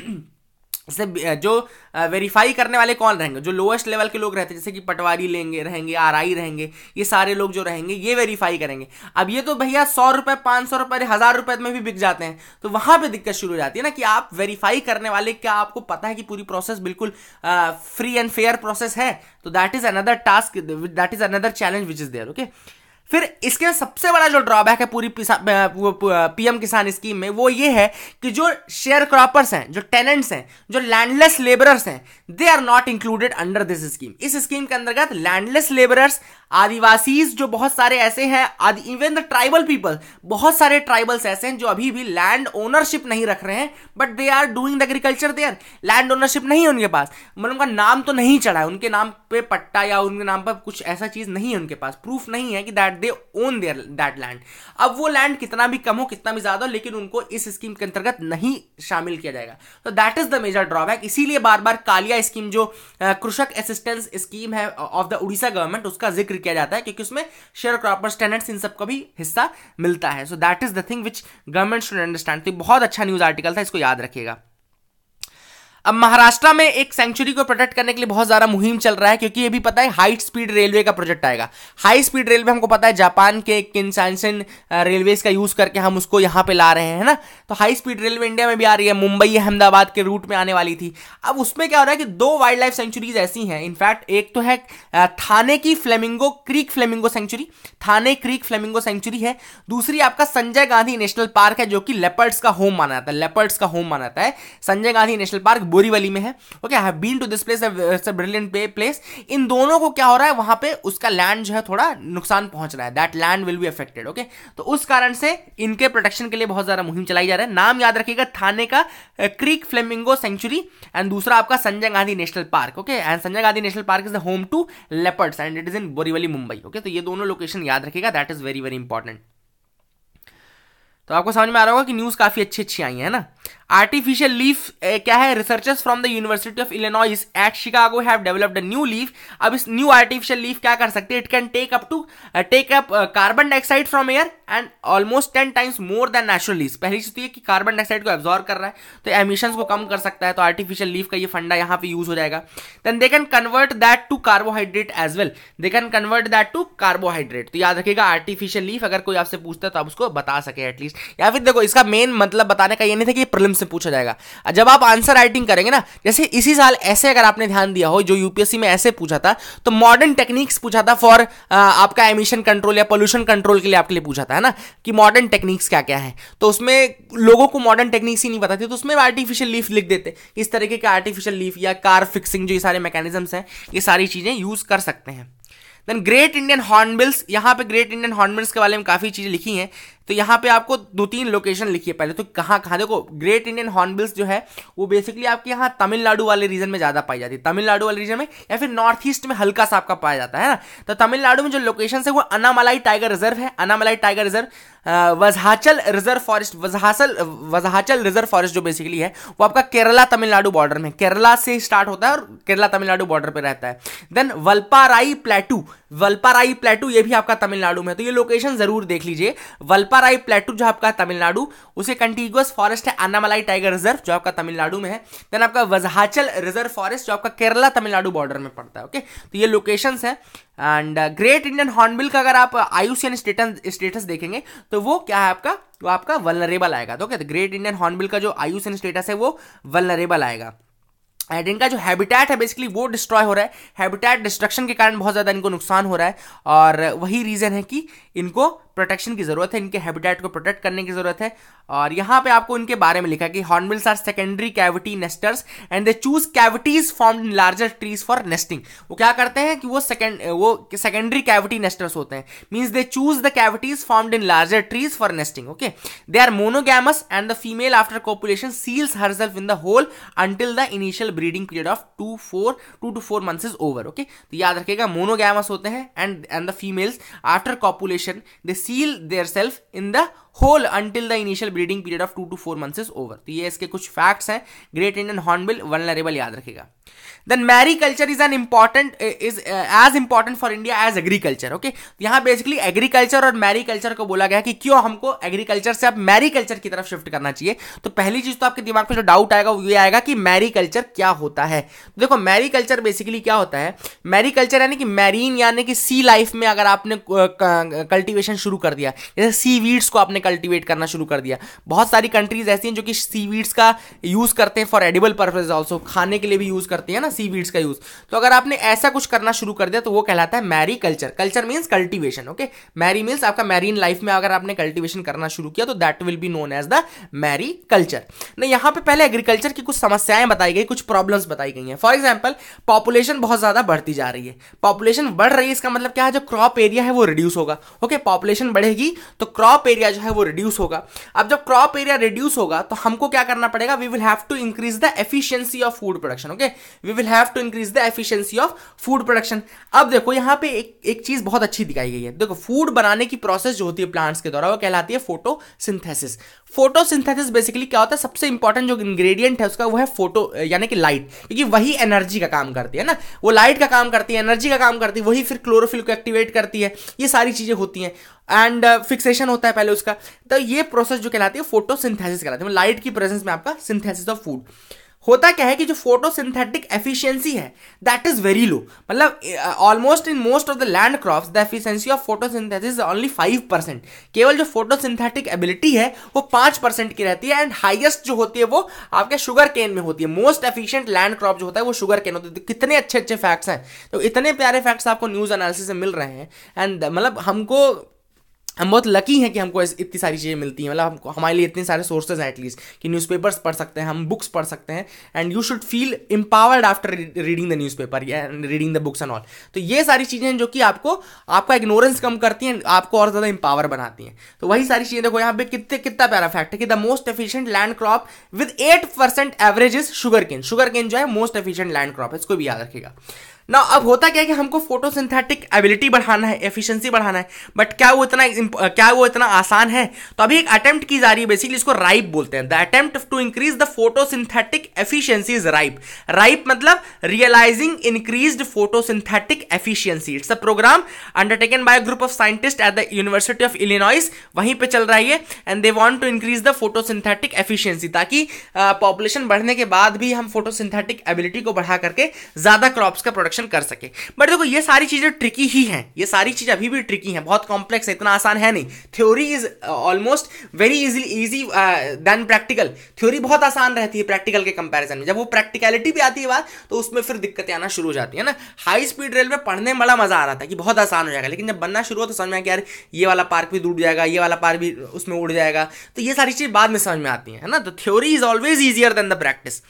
से जो वेरीफाई करने वाले कौन रहेंगे, जो लोएस्ट लेवल के लोग रहते हैं, जैसे कि पटवारी लेंगे रहेंगे, आरआई रहेंगे, ये सारे लोग जो रहेंगे ये वेरीफाई करेंगे। अब ये तो भैया सौ रुपए, पांच सौ रुपए, हजार रुपए में भी बिक जाते हैं, तो वहां पे दिक्कत शुरू हो जाती है ना कि आप वेरीफाई करने वाले, क्या आपको पता है कि पूरी प्रोसेस बिल्कुल फ्री एंड फेयर प्रोसेस है? तो that is another task, that is another challenge which is there. Okay, फिर इसके सबसे बड़ा जो ड्रॉबैक है पूरी पीएम किसान स्कीम में, वो ये है कि जो शेयर क्रॉपर्स हैं, जो टेनेंट्स हैं, जो लैंडलेस लेबरर्स हैं, they are not included under this scheme. इस स्कीम के अंतर्गत लैंडलेस लेबरर्स, आदिवासीज जो बहुत सारे ऐसे हैं, इवन द ट्राइबल पीपल, बहुत सारे ट्राइबल्स ऐसे हैं जो अभी भी लैंड ओनरशिप नहीं रख रहे हैं, but they are doing the agriculture there. Land ownership नहीं है उनके पास, मतलब उनका नाम तो नहीं चढ़ा है, उनके नाम पे पट्टा या उनके नाम पर कुछ ऐसा चीज नहीं है उनके पास, प्रूफ नहीं है कि that that they own their that land. अब वो लैंड कितना भी कम हो, कितना भी ज्यादा हो, लेकिन उनको इस स्कीम के अंतर्गत नहीं शामिल किया जाएगा। तो that is the major drawback. इसीलिए बार बार कालिया स्कीम जो कृषक असिस्टेंस स्कीम है ऑफ द उड़ीसा गवर्नमेंट, उसका जिक्र किया जाता है, क्योंकि उसमें शेयर क्रॉपर्स, टेनेंट्स, इन सबका भी हिस्सा मिलता है। So that is the thing which government should understand. तो बहुत अच्छा न्यूज आर्टिकल था, इसको याद रखिएगा। अब महाराष्ट्र में एक सेंचुरी को प्रोटेक्ट करने के लिए बहुत ज्यादा मुहिम चल रहा है, क्योंकि ये भी पता है हाई स्पीड रेलवे का प्रोजेक्ट आएगा। हाई स्पीड रेलवे हमको पता है जापान के किनसानसन रेलवेज का यूज करके हम उसको यहाँ पे ला रहे हैं, है ना। तो हाई स्पीड रेलवे इंडिया में भी आ रही है, मुंबई अहमदाबाद के रूट में आने वाली थी। अब उसमें क्या हो रहा है कि दो वाइल्ड लाइफ सेंचुरीज ऐसी हैं, इनफैक्ट एक तो है थाने की flamingo creek flamingo sanctuary, Thane creek flamingo sanctuary है। दूसरी आपका संजय गांधी नेशनल पार्क है, जो कि लेपर्ड्स का होम माना जाता है, लेपर्ड्स का होम माना जाता है। संजय गांधी नेशनल पार्क बोरीवली में है। Okay, I have been to this place, it's a brilliant place. इन दोनों को क्या हो रहा है, वहां पे उसका लैंड जो है थोड़ा नुकसान पहुंच रहा है, that land will be affected. Okay, तो उस कारण से इनके प्रोटेक्शन के लिए बहुत ज्यादा मुहिम चलाई जा रहा है। नाम याद रखिएगा, थाने का क्रीक फ्लेमिंगो सेंचुरी एंड दूसरा आपका Sanjay Gandhi national park. Okay, and Sanjay Gandhi national park is the home to leopards and it is in Borivali Mumbai. Okay, तो ये दोनों लोकेशन याद रखिएगा, that is very very important. तो आपको समझ में आ रहा होगा कि न्यूज काफी अच्छी अच्छी आई है ना। आर्टिफिशियल लीफ क्या है, researchers from the university of Illinois at Chicago have developed a new leaf. अब इस न्यू आर्टिफिशियल लीफ क्या कर सकते हैं, it can take up to take up carbon dioxide from air and almost ten times more than natural leaf. पहली चीज तो ये कि कार्बन डाइऑक्साइड को एब्जॉर्ब कर रहा है, तो एमिशंस को कम कर सकता है। तो आर्टिफिशियल लीफ का ये फंडा यहाँ पे यूज हो जाएगा। Then they can convert that to carbohydrate as well, they can convert that to carbohydrate. तो याद रखिएगा, आर्टिफिशियल लीफ अगर कोई आपसे पूछता है तो आप उसको बता सके एटलीस्ट, या फिर देखो इसका मेन मतलब बताने का ये नहीं था कि प्रीलिम से पूछा जाएगा। जब आप आंसर राइटिंग करेंगे ना, जैसे इसी साल ऐसे अगर आपने ध्यान दिया हो, जो यूपीएससी में ऐसे पूछा था, तो मॉडर्न टेक्निक्स पूछा था फॉर आपका एमिशन कंट्रोल या पोल्यूशन कंट्रोल के लिए आपके लिए पूछा था, है ना, कि मॉडर्न टेक्निक्स क्या क्या है। तो उसमें लोगों को मॉडर्न टेक्निक्स ही नहीं पता थी, तो उसमें आर्टिफिशियल लीफ लिख देते। इस तरीके के आर्टिफिशियल लीफ या कार फिक्सिंग, जो ये सारे मैकेनिज्म्स हैं, ये सारी चीजें यूज कर सकते हैं। देन ग्रेट इंडियन हॉर्नबिल्स, यहाँ पे ग्रेट इंडियन हॉर्नबिल्स के बारे में काफी चीजें लिखी हैं। तो यहाँ पे आपको दो तीन लोकेशन लिखी है पहले तो, कहाँ कहाँ देखो, ग्रेट इंडियन हॉर्नबिल्स जो है वो बेसिकली आपके यहाँ तमिलनाडु वाले रीजन में ज्यादा पाई जाती है, तमिलनाडु वाले रीजन में, या फिर नॉर्थ ईस्ट में हल्का सा आपका पाया जाता है ना। तो तमिलनाडु में जो लोकेशन है वो अनामलाई टाइगर रिजर्व है, Anamalai tiger reserve, Vazhachal reserve forest, Vazhachal Vazhachal reserve forest जो बेसिकली है वो आपका केरला तमिलनाडु बॉर्डर में, केरला से स्टार्ट होता है और केरला तमिलनाडु बॉर्डर पे रहता है। देन वल्पाराई प्लेटू, वल्पाराई प्लेटू ये भी आपका तमिलनाडु में, तो ये लोकेशन जरूर देख लीजिए। वल्पाराई प्लेटू जो आपका तमिलनाडु, उसे कंटिगुअस फॉरेस्ट है अनामलाई टाइगर रिजर्व जो आपका तमिलनाडु में है। देन आपका वजहाचल रिजर्व फॉरेस्ट जो आपका केरला तमिलनाडु बॉर्डर में पड़ता है। ओके, तो ये लोकेशंस हैं। एंड ग्रेट इंडियन हॉर्नबिल का अगर आप आयुसियन स्टेटस स्टेटस देखेंगे तो वो क्या है आपका, वो आपका वल्नरेबल आएगा। तो क्या, ग्रेट इंडियन हॉर्नबिल का जो आयुसियन स्टेटस है वो वल्नरेबल आएगा। एंड इनका जो हैबिटेट है बेसिकली वो डिस्ट्रॉय हो रहा है, हैबिटेट डिस्ट्रक्शन के कारण बहुत ज्यादा इनको नुकसान हो रहा है, और वही रीजन है कि इनको प्रोटेक्शन की जरूरत है, इनके हैबिटेट को प्रोटेक्ट करने की जरूरत है। और यहाँ पे आपको इनके बारे में लिखा है कि hornbills are secondary cavity nesters and they choose cavities formed in larger trees for nesting. वो क्या करते हैं कि वो सेकेंड वो सेकेंडरी कैविटी नेस्टर्स होते हैं, means they choose the cavities formed in larger trees for nesting. Okay, they are monogamous and the female after copulation seals herself in the hole until the initial breeding period of two four two to four months is over. Okay, तो याद रखिएगा monogamous होते हैं and and the females after copulation they seal their self in the hole until the initial breeding period of to to four months is over. तो ये इसके कुछ facts हैं। ग्रेट इंडियन हॉर्नबिल वल्नरेबल याद रखिएगा। Then mariculture is an important is as important for India as agriculture. Okay, यहाँ basically agriculture और mariculture को बोला गया कि क्यों हमको एग्रीकल्चर से अब मैरीकल्चर की तरफ शिफ्ट करना चाहिए। तो पहली चीज तो आपके दिमाग में जो डाउट आएगा वो ये आएगा कि मैरीकल्चर क्या होता है। तो देखो मैरीकल्चर बेसिकली क्या होता है, मैरीकल्चर यानी कि मैरीन यानी कि सी लाइफ में अगर आपने कल्टीवेशन शुरू कर दिया, जैसे सी वीड्स को आपने कल्टीवेट करना शुरू कर दिया। बहुत सारी कंट्रीज ऐसी हैं जो कि सी वीड्स का यूज करते हैं फॉर एडिबल पर्पस ऑल्सो, खाने के लिए भी यूज करते हैं ना सी वीड्स का यूज। तो अगर आपने ऐसा कुछ करना शुरू कर दिया तो वो कहलाता है mariculture. Culture means cultivation. Okay, mari means आपका मैरीन लाइफ में अगर आपने कल्टीवेशन करना शुरू किया तो that will be known as the mariculture. नहीं, यहां पे पहले एग्रीकल्चर की कुछ समस्याएं बताई गई, कुछ प्रॉब्लम्स बताई गई हैं। फॉर एग्जांपल पॉपुलेशन बहुत ज्यादा बढ़ती जा रही है, पॉपुलेशन बढ़ रही है, इसका मतलब क्या है, जो क्रॉप एरिया है वो रिड्यूस होगा। ओके, पॉपुलेशन बढ़ेगी तो क्रॉप एरिया जो है वो रिड्यूस होगा। अब जब क्रॉप एरिया रिड्यूस होगा तो हमको क्या करना पड़ेगा, we will have to increase the efficiency of food production. Okay, we will have to increase the efficiency of food production. अब देखो यहाँ पे एक एक चीज बहुत अच्छी दिखाई गई है। देखो फूड बनाने की प्रोसेस जो होती है प्लांट्स के द्वारा वो कहलाती है फोटोसिंथेसिस। फोटोसिंथेसिस बेसिकली क्या होता है, सबसे इंपॉर्टेंट जो इंग्रेडिएंट है उसका वो है फोटो यानी कि लाइट, क्योंकि वही एनर्जी का काम करती है ना, वो लाइट का काम करती है, एनर्जी का काम करती है, वही फिर क्लोरोफिल को एक्टिवेट करती है, ये सारी चीजें होती हैं एंड फिक्सेशन होता है पहले उसका। तो ये प्रोसेस जो कहलाती है फोटोसिंथेसिस कहलाती है, लाइट की प्रेजेंस में आपका सिंथेसिस ऑफ फूड। होता क्या है कि जो फोटोसिंथेटिक एफिशिएंसी है दैट इज वेरी लो, मतलब almost in most of the land crops the efficiency of photosynthesis is only five percent. केवल जो फोटोसिंथेटिक एबिलिटी है वो पांच परसेंट की रहती है एंड हाईएस्ट जो होती है वो आपके शुगर केन में होती है। मोस्ट एफिशिएंट लैंड क्रॉप जो होता है वो शुगर केन होती है। तो कितने अच्छे अच्छे फैक्ट्स हैं, तो इतने प्यारे फैक्ट्स आपको न्यूज एनालिसिस से मिल रहे हैं एंड मतलब हमको हम बहुत लकी हैं कि हमको इतनी सारी चीज़ें मिलती हैं, मतलब हमको हमारे लिए इतने सारे सोर्सेज हैं एटलीस्ट कि न्यूज़पेपर्स पढ़ सकते हैं, हम बुक्स पढ़ सकते हैं and you should feel empowered after reading the newspaper या reading the books and all. तो ये सारी चीज़ें हैं जो कि आपको आपका इग्नोरेंस कम करती हैं, आपको और ज़्यादा एम्पावर बनाती हैं। तो वही सारी चीज़ें देखो यहाँ पे कितने कितना प्यारा फैक्ट है कि the most efficient land crop with eight percent average is sugar cane. Sugar cane जो है मोस्ट एफिशिएंट लैंड क्रॉप है, इसको भी याद रखिएगा ना। अब होता क्या है कि हमको फोटोसिंथेटिक एबिलिटी बढ़ाना है, एफिशिएंसी बढ़ाना है, बट क्या वो इतना क्या वो इतना आसान है? तो अभी एक अटेम्प्ट की जा रही है, बेसिकली इसको राइप बोलते हैं। The attempt to increase the photosynthetic efficiency is RIPE. RIPE मतलब realising increased photosynthetic efficiency. It's a programme undertaken by a group of scientist at the university of Illinois, वहीं पे चल रही है and they want to increase the photosynthetic efficiency, ताकि population uh, बढ़ने के बाद भी हम फोटोसिंथेटिक एबिलिटी को बढ़ा करके ज्यादा क्रॉप्स का प्रोडक्शन कर सके। बट देखो ये सारी चीजें ट्रिकी ही हैं, ये सारी चीजें अभी भी ट्रिकी हैं, बहुत कॉम्प्लेक्स है, इतना आसान है नहीं। Theory is almost very easily easy then practical. Theory बहुत आसान रहती है प्रैक्टिकल के कंपैरिजन में, जब वो प्रैक्टिकलिटी भी आती है बात तो उसमें फिर दिक्कतें आना शुरू हो जाती है ना। हाई स्पीड रेल में पढ़ने में बड़ा मजा आ रहा था कि बहुत आसान हो जाएगा, लेकिन जब बनना शुरू हो तो समझ में आया कि यार ये वाला पार्क भी टूट जाएगा, ये वाला पार्क भी उसमें उड़ जाएगा, तो ये सारी चीजें बाद में समझ में आती है ना। तो theory is always easier than the practice,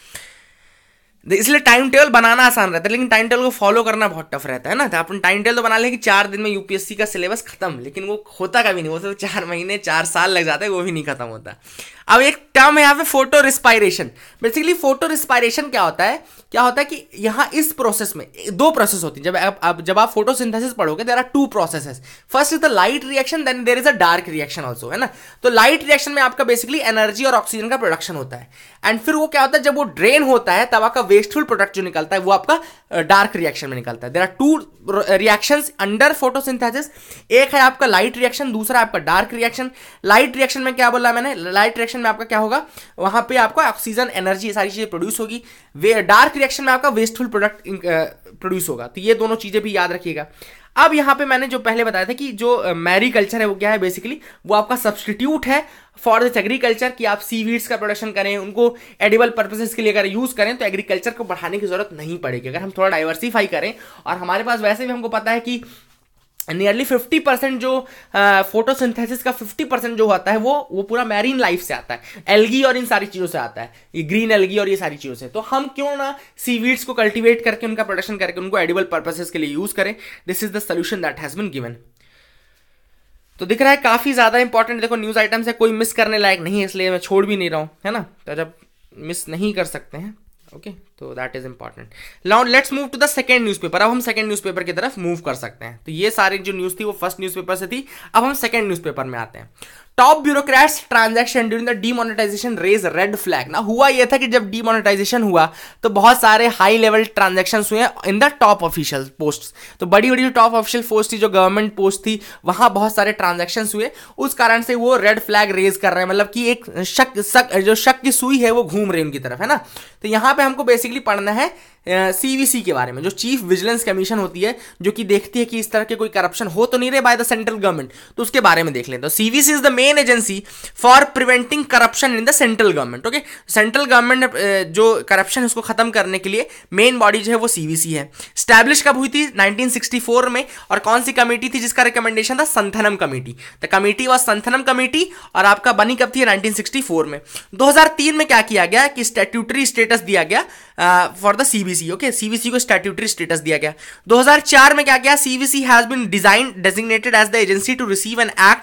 इसलिए टाइम टेबल बनाना आसान रहता है लेकिन टाइम टेबल को फॉलो करना बहुत टफ रहता है ना। तो अपन टाइम टेबल तो बना लें कि चार दिन में यूपीएससी का सिलेबस खत्म, लेकिन वो होता कभी नहीं, वो तो चार महीने चार साल लग जाते हैं, वो भी नहीं खत्म होता। अब एक टर्म है यहाँ पे photo respiration. Basically photo respiration क्या होता है, क्या होता है कि यहाँ इस प्रोसेस में दो प्रोसेस होती है। जब आप, आप जब आप फोटोसिंथेसिस पढ़ोगे there are two processes. First is the light reaction, then there is a dark reaction also, है ना। तो लाइट रिएक्शन में आपका बेसिकली एनर्जी और ऑक्सीजन का प्रोडक्शन होता है एंड फिर वो क्या होता है जब वो ड्रेन होता है तब आपका वेस्टफुल प्रोडक्ट जो निकलता है वो आपका डार्क रिएक्शन में निकलता है। There are two reactions under photosynthesis, एक है आपका लाइट रिएक्शन, दूसरा आपका डार्क रिएक्शन। लाइट रिएक्शन में क्या बोला मैंने, लाइट रिएक्शन में आपका क्या होगा, वहां पे आपका ऑक्सीजन एनर्जी सारी चीजें प्रोड्यूस होगी। वे डार्क रिएक्शन में आपका वेस्टफुल प्रोडक्ट प्रोड्यूस होगा। तो ये दोनों चीजें भी याद रखिएगा। अब यहाँ पे मैंने जो पहले बताया था कि जो मैरीकल्चर है वो क्या है, बेसिकली वो आपका सब्सटीट्यूट है फॉर दिस एग्रीकल्चर, कि आप सीवीड्स का प्रोडक्शन करें, उनको एडिबल पर्पसेस के लिए अगर यूज करें तो एग्रीकल्चर को बढ़ाने की जरूरत नहीं पड़ेगी। अगर हम थोड़ा डाइवर्सिफाई करें, और हमारे पास वैसे भी हमको पता है कि नियरली फिफ्टी परसेंट जो फोटोसिंथेसिस का फिफ्टी परसेंट जो होता है वो वो पूरा मैरीन लाइफ से आता है, एल्गी और इन सारी चीज़ों से आता है, ये ग्रीन एल्गी और ये सारी चीज़ों से। तो हम क्यों ना सीवीड्स को कल्टीवेट करके उनका प्रोडक्शन करके उनको एडिबल पर्पसेस के लिए यूज करें। This is the solution that has been given. तो दिख रहा है काफ़ी ज़्यादा इंपॉर्टेंट, देखो न्यूज़ आइटम से कोई मिस करने लायक नहीं है, इसलिए मैं छोड़ भी नहीं रहा हूँ, है ना। तो जब मिस नहीं कर सकते हैं, ओके, तो that is important. Now let's move to the second newspaper. अब हम सेकंड न्यूज़पेपर की तरफ मूव कर सकते हैं। तो ये सारी जो न्यूज़ थी वो फर्स्ट न्यूज़पेपर से थी, अब हम सेकंड न्यूज़पेपर में आते हैं। Top bureaucrats transaction during the demonetisation raise red flag. ना हुआ यह था कि जब डीमोनेटाइजेशन हुआ तो बहुत सारे हाई लेवल ट्रांजैक्शन हुए in the top official post. तो बड़ी बड़ी जो टॉप ऑफिशियल पोस्ट थी, जो गवर्नमेंट पोस्ट थी, वहां बहुत सारे ट्रांजैक्शन हुए, उस कारण से वो रेड फ्लैग रेज कर रहे हैं, मतलब कि एक शक शक जो शक की सुई है वो घूम रही है उनकी तरफ, है ना। तो यहाँ पे हमको बेसिकली पढ़ना है सीवीसी के बारे में, जो चीफ विजिलेंस कमीशन होती है, जो कि देखती है कि इस तरह के कोई करप्शन हो तो नहीं रहे बाय द सेंट्रल गवर्नमेंट, तो उसके बारे में देख लें। तो CVC is the main agency for preventing corruption in the central government. Okay, central government जो करप्शन है उसको खत्म करने के लिए मेन बॉडी जो है वो सीवीसी है। स्टैब्लिश कब हुई थी? नाइनटीन सिक्सटी फोर में। और कौन सी कमेटी थी जिसका रिकमेंडेशन था? Santhanam committee. The committee was Santhanam committee, और आपका बनी कब थी? नाइनटीन सिक्सटी फोर में। दो हज़ार तीन में क्या किया गया कि स्टैट्यूटरी स्टेटस दिया गया for the CVC. Okay, CVC को स्टैट्यूटरी स्टेटस दिया गया। दो हज़ार चार में क्या किया? CVC has been design designated as the agency to receive an act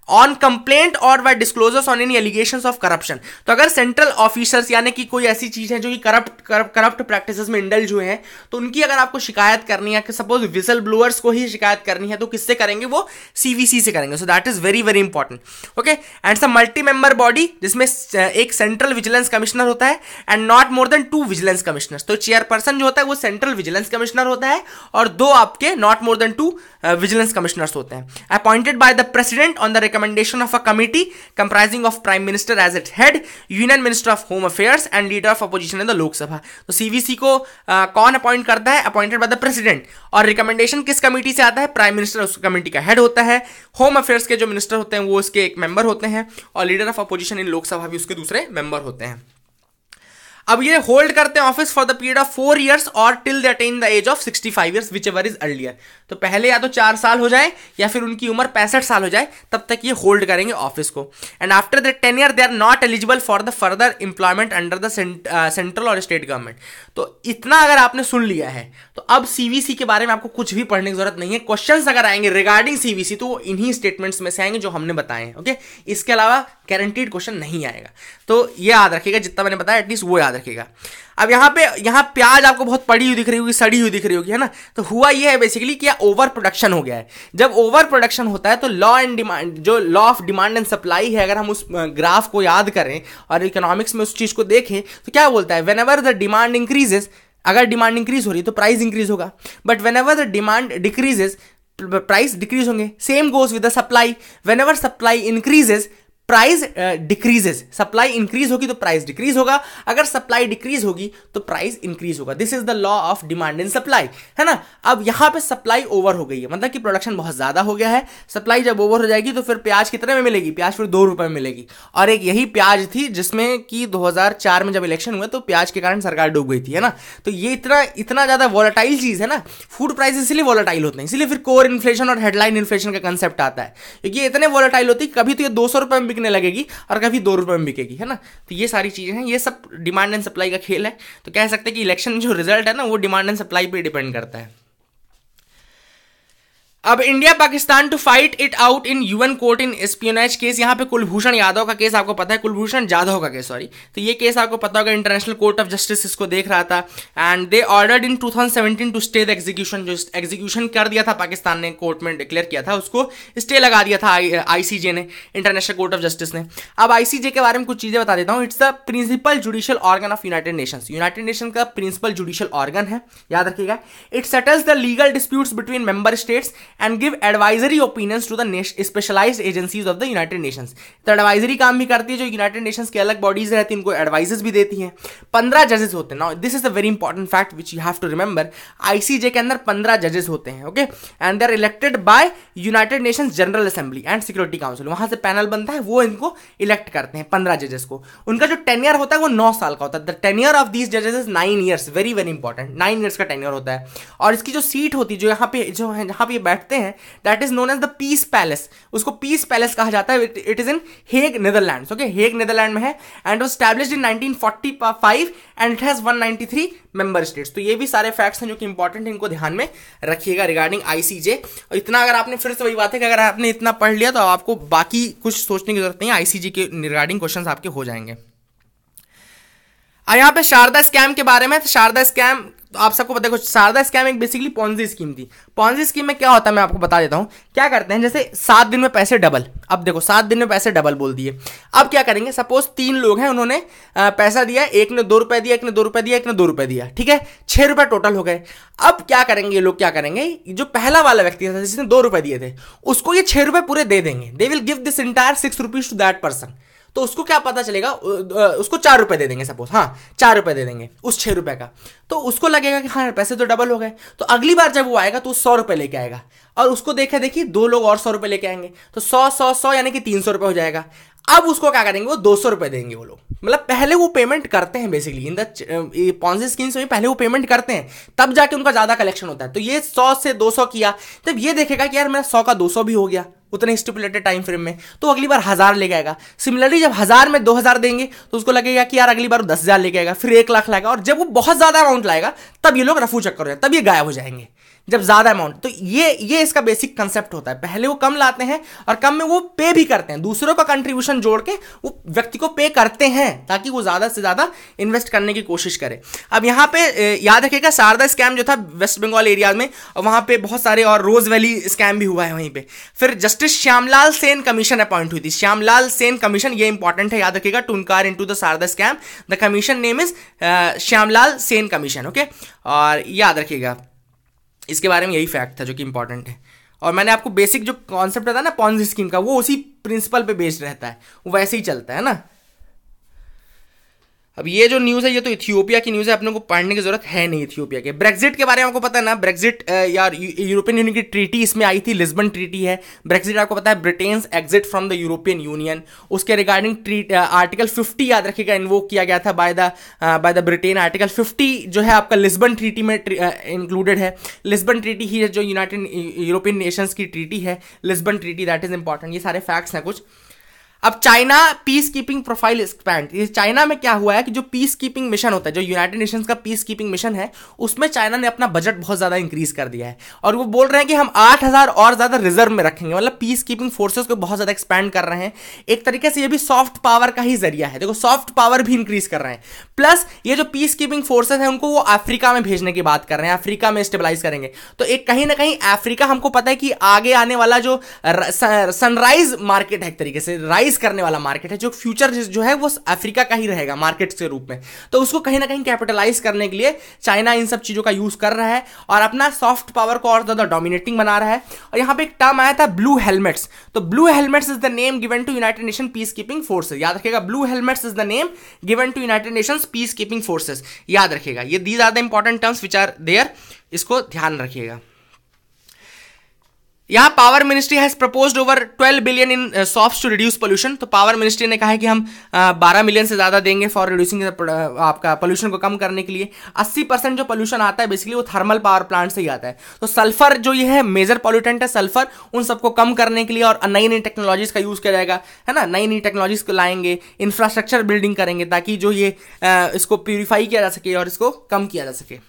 on complaint or by disclosures on any allegations of corruption. तो अगर सेंट्रल ऑफिसर्स यानी कि कोई ऐसी चीज है जो कि करप्ट करप्ट प्रैक्टिसेस में इंडल्ज हुए हैं, तो उनकी अगर आपको शिकायत करनी है, कि सपोज विसल ब्लोअर्स को ही शिकायत करनी है, तो किससे करेंगे, वो सीवीसी से करेंगे। So that is very very important. Okay, and some multi member body जिसमें एक सेंट्रल विजिलेंस कमिश्नर होता है and not more than two vigilance commissioners. तो चेयरपर्सन जो होता है वो सेंट्रल विजिलेंस कमिश्नर होता है और दो आपके not more than two vigilance commissioners होते हैं। Appointed by the president on the recommendation of a committee comprising of prime minister as it head, union minister of home affairs and leader of opposition in the Lok Sabha. तो CVC को uh, कौन appoint करता है, appointed by the president, और recommendation किस committee से आता है, प्राइम मिनिस्टर उस कमिटी का हेड होता है, होम अफेयर्स के जो मिनिस्टर होते हैं वो उसके एक मेंबर होते हैं, और leader of opposition in Lok Sabha भी उसके दूसरे मेंबर होते हैं। अब ये होल्ड करते हैं office for the period of four years or till they attain the age of sixty five years whichever is earlier. तो पहले या तो चार साल हो जाए या फिर उनकी उम्र पैंसठ साल हो जाए, तब तक ये होल्ड करेंगे ऑफिस को। And after the ten year they are not eligible for the further employment under the central or state government. तो इतना अगर आपने सुन लिया है तो अब सीवीसी के बारे में आपको कुछ भी पढ़ने की जरूरत नहीं है। क्वेश्चंस अगर आएंगे रिगार्डिंग सीवीसी तो वो इन्हीं स्टेटमेंट्स में से आएंगे जो हमने बताए हैं। ओके, इसके अलावा गारंटीड क्वेश्चन नहीं आएगा। तो ये याद रखिएगा, जितना मैंने बताया एटलीस्ट वो याद रखिएगा। अब यहाँ पे यहाँ प्याज आपको बहुत पड़ी हुई दिख रही होगी, सड़ी हुई दिख रही होगी, है ना। तो हुआ ये है बेसिकली कि ओवर प्रोडक्शन हो गया है। जब ओवर प्रोडक्शन होता है तो लॉ एंड डिमांड, जो law of demand and supply है, अगर हम उस ग्राफ को याद करें और इकोनॉमिक्स में उस चीज को देखें तो क्या बोलता है, whenever the demand increases, अगर डिमांड इंक्रीज हो रही है तो प्राइस इंक्रीज होगा, but whenever the demand decreases price decrease होंगे। Same goes with the supply, whenever supply increases price decreases, supply increase होगी तो प्राइस डिक्रीज होगा, अगर सप्लाई डिक्रीज होगी तो प्राइस इंक्रीज होगा। This is the law of demand and supply, है ना। अब यहां पे सप्लाई ओवर हो गई है, मतलब कि प्रोडक्शन बहुत ज्यादा हो गया है। सप्लाई जब ओवर हो जाएगी तो फिर प्याज कितने में मिलेगी, प्याज फिर दो रुपए में मिलेगी। और एक यही प्याज थी जिसमें कि दो हज़ार चार में जब इलेक्शन हुआ तो प्याज के कारण सरकार डूब गई थी, है ना। तो ये इतना इतना ज्यादा वॉलेटाइल चीज है ना, फूड प्राइस इसलिए वॉलेटाइल होते हैं, इसलिए फिर कोर इन्फ्लेशन और हेडलाइन इन्फ्लेशन का कंसेप्ट आता है, क्योंकि ये इतने वॉलेटाइल होती है कभी तो ये दो सौ रुपए में बिकने लगेगी और कभी दो रुपए में बिकेगी, है ना। तो ये सारी चीजें हैं, ये सब डिमांड एंड सप्लाई का खेल है। तो कह सकते हैं कि इलेक्शन जो रिजल्ट है ना वो डिमांड एंड सप्लाई पे डिपेंड करता है। अब India Pakistan to fight it out in UN court in espionage case. यहाँ पे कुलभूषण यादव का केस आपको पता है, कुलभूषण जाधव का केस, सॉरी। तो ये केस आपको पता होगा, इंटरनेशनल कोर्ट ऑफ जस्टिस इसको देख रहा था and they ordered in two thousand seventeen to stay the execution. जो एग्जीक्यूशन कर दिया था पाकिस्तान ने, कोर्ट में डिक्लेयर किया था, उसको स्टे लगा दिया था आईसीजे ने, इंटरनेशनल कोर्ट ऑफ जस्टिस ने। अब आईसीजे के बारे में कुछ चीजें बता देता हूँ। It's the principal judicial organ of United Nations, United Nation का प्रिंसिपल जुडिशियल ऑर्गन है, याद रखिएगा। It settles the legal disputes between member states and give advisory opinions to the specialised agencies of the United Nations. तो advisory काम भी करती है, जो यूनाइटेड नेशंस की अलग बॉडीज रहती हैं उनको एडवाइजेस भी देती हैं। पंद्रह जजेस होते हैं। Now this is a very important fact which you have to remember, ICJ के अंदर पंद्रह जजेस होते हैं, okay, and they are elected by United Nations General Assembly and Security Council. वहां से पैनल बनता है, वो इनको इलेक्ट करते हैं पंद्रह जजेस को। उनका जो टेन्योर होता है वो नौ साल का होता है। द टेन्योर ऑफ दीज जजेस is nine years, very very important, nine years का टेन्योर होता है। और इसकी जो सीट होती है, जो यहाँ पे जो है जहाँ पे बैठते हैं, that is known as the Peace Palace. उसको पीस पैलेस कहा जाता है। It is in Hague Netherlands, okay, Hague Netherland में है and was established in nineteen forty five and it has one ninety three member states. तो ये भी सारे फैक्ट्स हैं जो कि इंपॉर्टेंट है, इनको ध्यान में रखिएगा रिगार्डिंग आईसीजे। और इतना अगर आपने, फिर से वही बात है कि अगर आपने इतना पढ़ लिया तो आपको बाकी कुछ सोचने की जरूरत नहीं है, आईसीजे के रिगार्डिंग क्वेश्चंस आपके हो जाएंगे। यहाँ पे शारदा स्कैम के बारे में, तो शारदा स्कैम तो आप सबको पता है, शारदा स्कैम एक बेसिकली पॉन्जी स्कीम थी। पॉन्जी स्कीम में क्या होता है मैं आपको बता देता हूं। क्या करते हैं, जैसे सात दिन में पैसे डबल, अब देखो सात दिन में पैसे डबल बोल दिए। अब क्या करेंगे, सपोज तीन लोग हैं, उन्होंने पैसा दिया, एक ने दो रुपए दिया, एक ने दो रुपए दिया, एक ने दो रुपए दिया, ठीक है, छह रुपए टोटल हो गए। अब क्या करेंगे ये लोग, क्या करेंगे, जो पहला वाला व्यक्ति था जिसने दो रुपए दिए थे, उसको ये छह रुपए पूरे दे देंगे। They will give this entire six rupees to that person. तो उसको क्या पता चलेगा, उसको चार रुपए दे देंगे, सपोज, हाँ चार रुपए दे देंगे उस छह रुपए का। तो उसको लगेगा कि हाँ पैसे तो डबल हो गए। तो अगली बार जब वो आएगा तो सौ रुपए लेके आएगा, और उसको देखा देखिए दो लोग और सौ रुपए लेके आएंगे, तो सौ सौ सौ यानी कि तीन सौ रुपए हो जाएगा। अब उसको क्या करेंगे, वो दो सौ रुपए देंगे वो लोग। मतलब पहले वो पेमेंट करते हैं basically in the Ponzi schemes में, पहले वो पेमेंट करते हैं, तब जाके उनका ज्यादा कलेक्शन होता है। तो ये सौ से दो सौ किया, तब ये देखेगा कि यार मेरा सौ का दो सौ भी हो गया उतने स्टिपुलेटेड टाइम फ्रेम में, तो अगली बार हजार लेके आएगा। सिमिलरली जब हजार में दो हजार देंगे तो उसको लगेगा कि यार अगली बार दस हजार लेके आएगा, फिर एक लाख लाएगा, और जब वो बहुत ज्यादा अमाउंट लाएगा तब ये लोग रफू चक्कर हो जाए, तब ये गायब हो जाएंगे। जब ज्यादा अमाउंट, तो ये ये इसका बेसिक कंसेप्ट होता है। पहले वो कम लाते हैं और कम में वो पे भी करते हैं, दूसरों का कंट्रीब्यूशन जोड़ के वो व्यक्ति को पे करते हैं ताकि वो ज्यादा से ज्यादा इन्वेस्ट करने की कोशिश करे। अब यहाँ पे याद रखिएगा शारदा स्कैम जो था वेस्ट बंगाल एरिया में, और वहां पे बहुत सारे और रोज वैली स्कैम भी हुआ है वहीं पे। फिर Justice Shyamlal Sen commission appoint हुई थी, श्यामलाल सेन कमीशन, ये इंपॉर्टेंट है, याद रखिएगा, to inquire into the Saradha scam, the commission name is Shyamlal Sen commission. Okay, और याद रखिएगा इसके बारे में यही फैक्ट था जो कि इंपॉर्टेंट है। और मैंने आपको बेसिक जो कॉन्सेप्ट था ना पॉन्जी स्कीम का, वो उसी प्रिंसिपल पे बेस्ड रहता है, वो वैसे ही चलता है ना। अब ये जो न्यूज़ है ये तो इथियोपिया की न्यूज़ है, अपने को पढ़ने की जरूरत है नहीं इथियोपिया के। ब्रेक्जिट के बारे में आपको पता है ना, ब्रेक्जिट यार यूरोपियन यूनियन की ट्रीटी इसमें आई थी, लिस्बन ट्रीटी है। ब्रेक्जिट आपको पता है Britain's exit from the European Union, उसके रिगार्डिंग ट्रीट आर्टिकल फिफ्टी याद रखिएगा इन्वोक किया गया था by the by the Britain. Article fifty जो है आपका लिस्बन ट्रीटी में इंक्लूडेड है। लिस्बन ट्रीटी ही है जो यूनाइटेड यूरोपियन नेशंस की ट्रीटी है, Lisbon Treaty, that is important. ये सारे फैक्ट्स हैं कुछ। अब China peace keeping profile expand, ये चाइना में क्या हुआ है कि जो पीस कीपिंग मिशन होता है, जो यूनाइटेड नेशंस का पीस कीपिंग मिशन है, उसमें चाइना ने अपना बजट बहुत ज्यादा इंक्रीज कर दिया है और वो बोल रहे हैं कि हम आठ हज़ार और ज्यादा रिजर्व में रखेंगे, मतलब पीस कीपिंग फोर्सेस को बहुत ज्यादा एक्सपैंड कर रहे हैं। एक तरीके से ये भी सॉफ्ट पावर का ही जरिया है, देखो सॉफ्ट पावर भी इंक्रीज कर रहे हैं, प्लस ये जो पीस कीपिंग फोर्सेस है उनको वो अफ्रीका में भेजने की बात कर रहे हैं, अफ्रीका में स्टेबलाइज करेंगे। तो एक कहीं ना कहीं अफ्रीका हमको पता है कि आगे आने वाला जो सनराइज मार्केट है, एक तरीके से राइज करने वाला मार्केट है, जो फ्यूचर जो है वो अफ्रीका का ही रहेगा मार्केट के रूप में, तो उसको कहीं ना कहीं कैपिटलाइज करने के लिए चाइना इन सब चीजों का यूज कर रहा है और अपना सॉफ्ट पावर को और ज्यादा डोमिनेटिंग बना रहा है। और यहां पे एक टर्म आया था ब्लू हेलमेट्स, तो blue helmets is the name given to United Nation peace keeping forces, याद रखिएगा, blue helmets is the name given to United Nations peace keeping forces, याद रखिएगा, ये these are the important terms which are there, इसको ध्यान रखिएगा। यहां power ministry has proposed over twelve billion in soft to reduce pollution, तो power ministry ने कहा है कि हम बारह मिलियन से ज्यादा देंगे फॉर रिड्यूसिंग आपका पोल्यूशन को कम करने के लिए। अस्सी परसेंट जो पोल्यूशन आता है बेसिकली वो थर्मल पावर प्लांट से ही आता है, तो सल्फर जो ये है मेजर पॉल्यूटेंट है सल्फर, उन सबको कम करने के लिए और नई नई टेक्नोलॉजीज का यूज किया जाएगा, है ना, नई नई टेक्नोलॉजीज को लाएंगे, इंफ्रास्ट्रक्चर बिल्डिंग करेंगे ताकि जो ये आ, इसको प्यूरिफाई किया जा सके और इसको कम किया जा सके।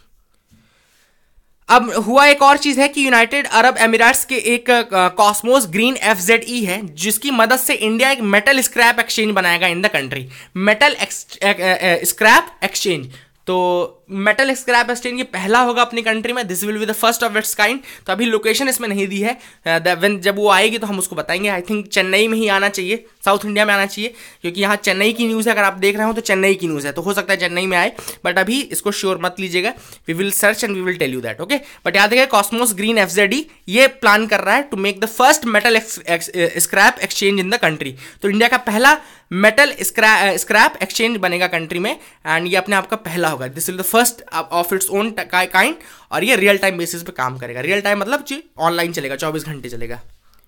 अब हुआ एक और चीज है कि यूनाइटेड अरब एमिरेट्स के एक Cosmos Green F Z E है जिसकी मदद से इंडिया एक मेटल स्क्रैप एक्सचेंज बनाएगा in the country, metal scrap exchange. तो मेटल स्क्रैप एक्सचेंज ये पहला होगा अपनी कंट्री में, this will be the first of its kind. तो अभी लोकेशन इसमें नहीं दी है, uh, जब वो आएगी तो हम उसको बताएंगे। आई थिंक चेन्नई में ही आना चाहिए, साउथ इंडिया में आना चाहिए, क्योंकि यहाँ चेन्नई की न्यूज़ है, अगर आप देख रहे हो तो चेन्नई की न्यूज़ है, तो हो सकता है चेन्नई में आए, बट अभी इसको श्योर मत लीजिएगा, we will search and we will tell you that, okay. But याद रखिए Cosmos Green F Z E ये प्लान कर रहा है to make the first metal scrap exchange in the country, तो इंडिया का पहला मेटल स्क्रैप एक्सचेंज बनेगा कंट्री में, एंड ये अपने आप का पहला होगा, this will the first of its own kind, और ये रियल टाइम बेसिस पे काम करेगा। रियल टाइम मतलब जी ऑनलाइन चलेगा, चौबीस घंटे चलेगा।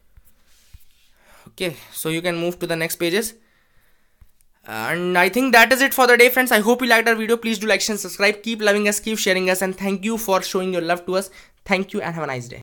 Okay, so you can move to the next pages and I think that is it for the day, friends. I hope you liked our video. Please do like and subscribe, keep loving us, keep sharing us, and thank you for showing your love to us. Thank you and have a nice day.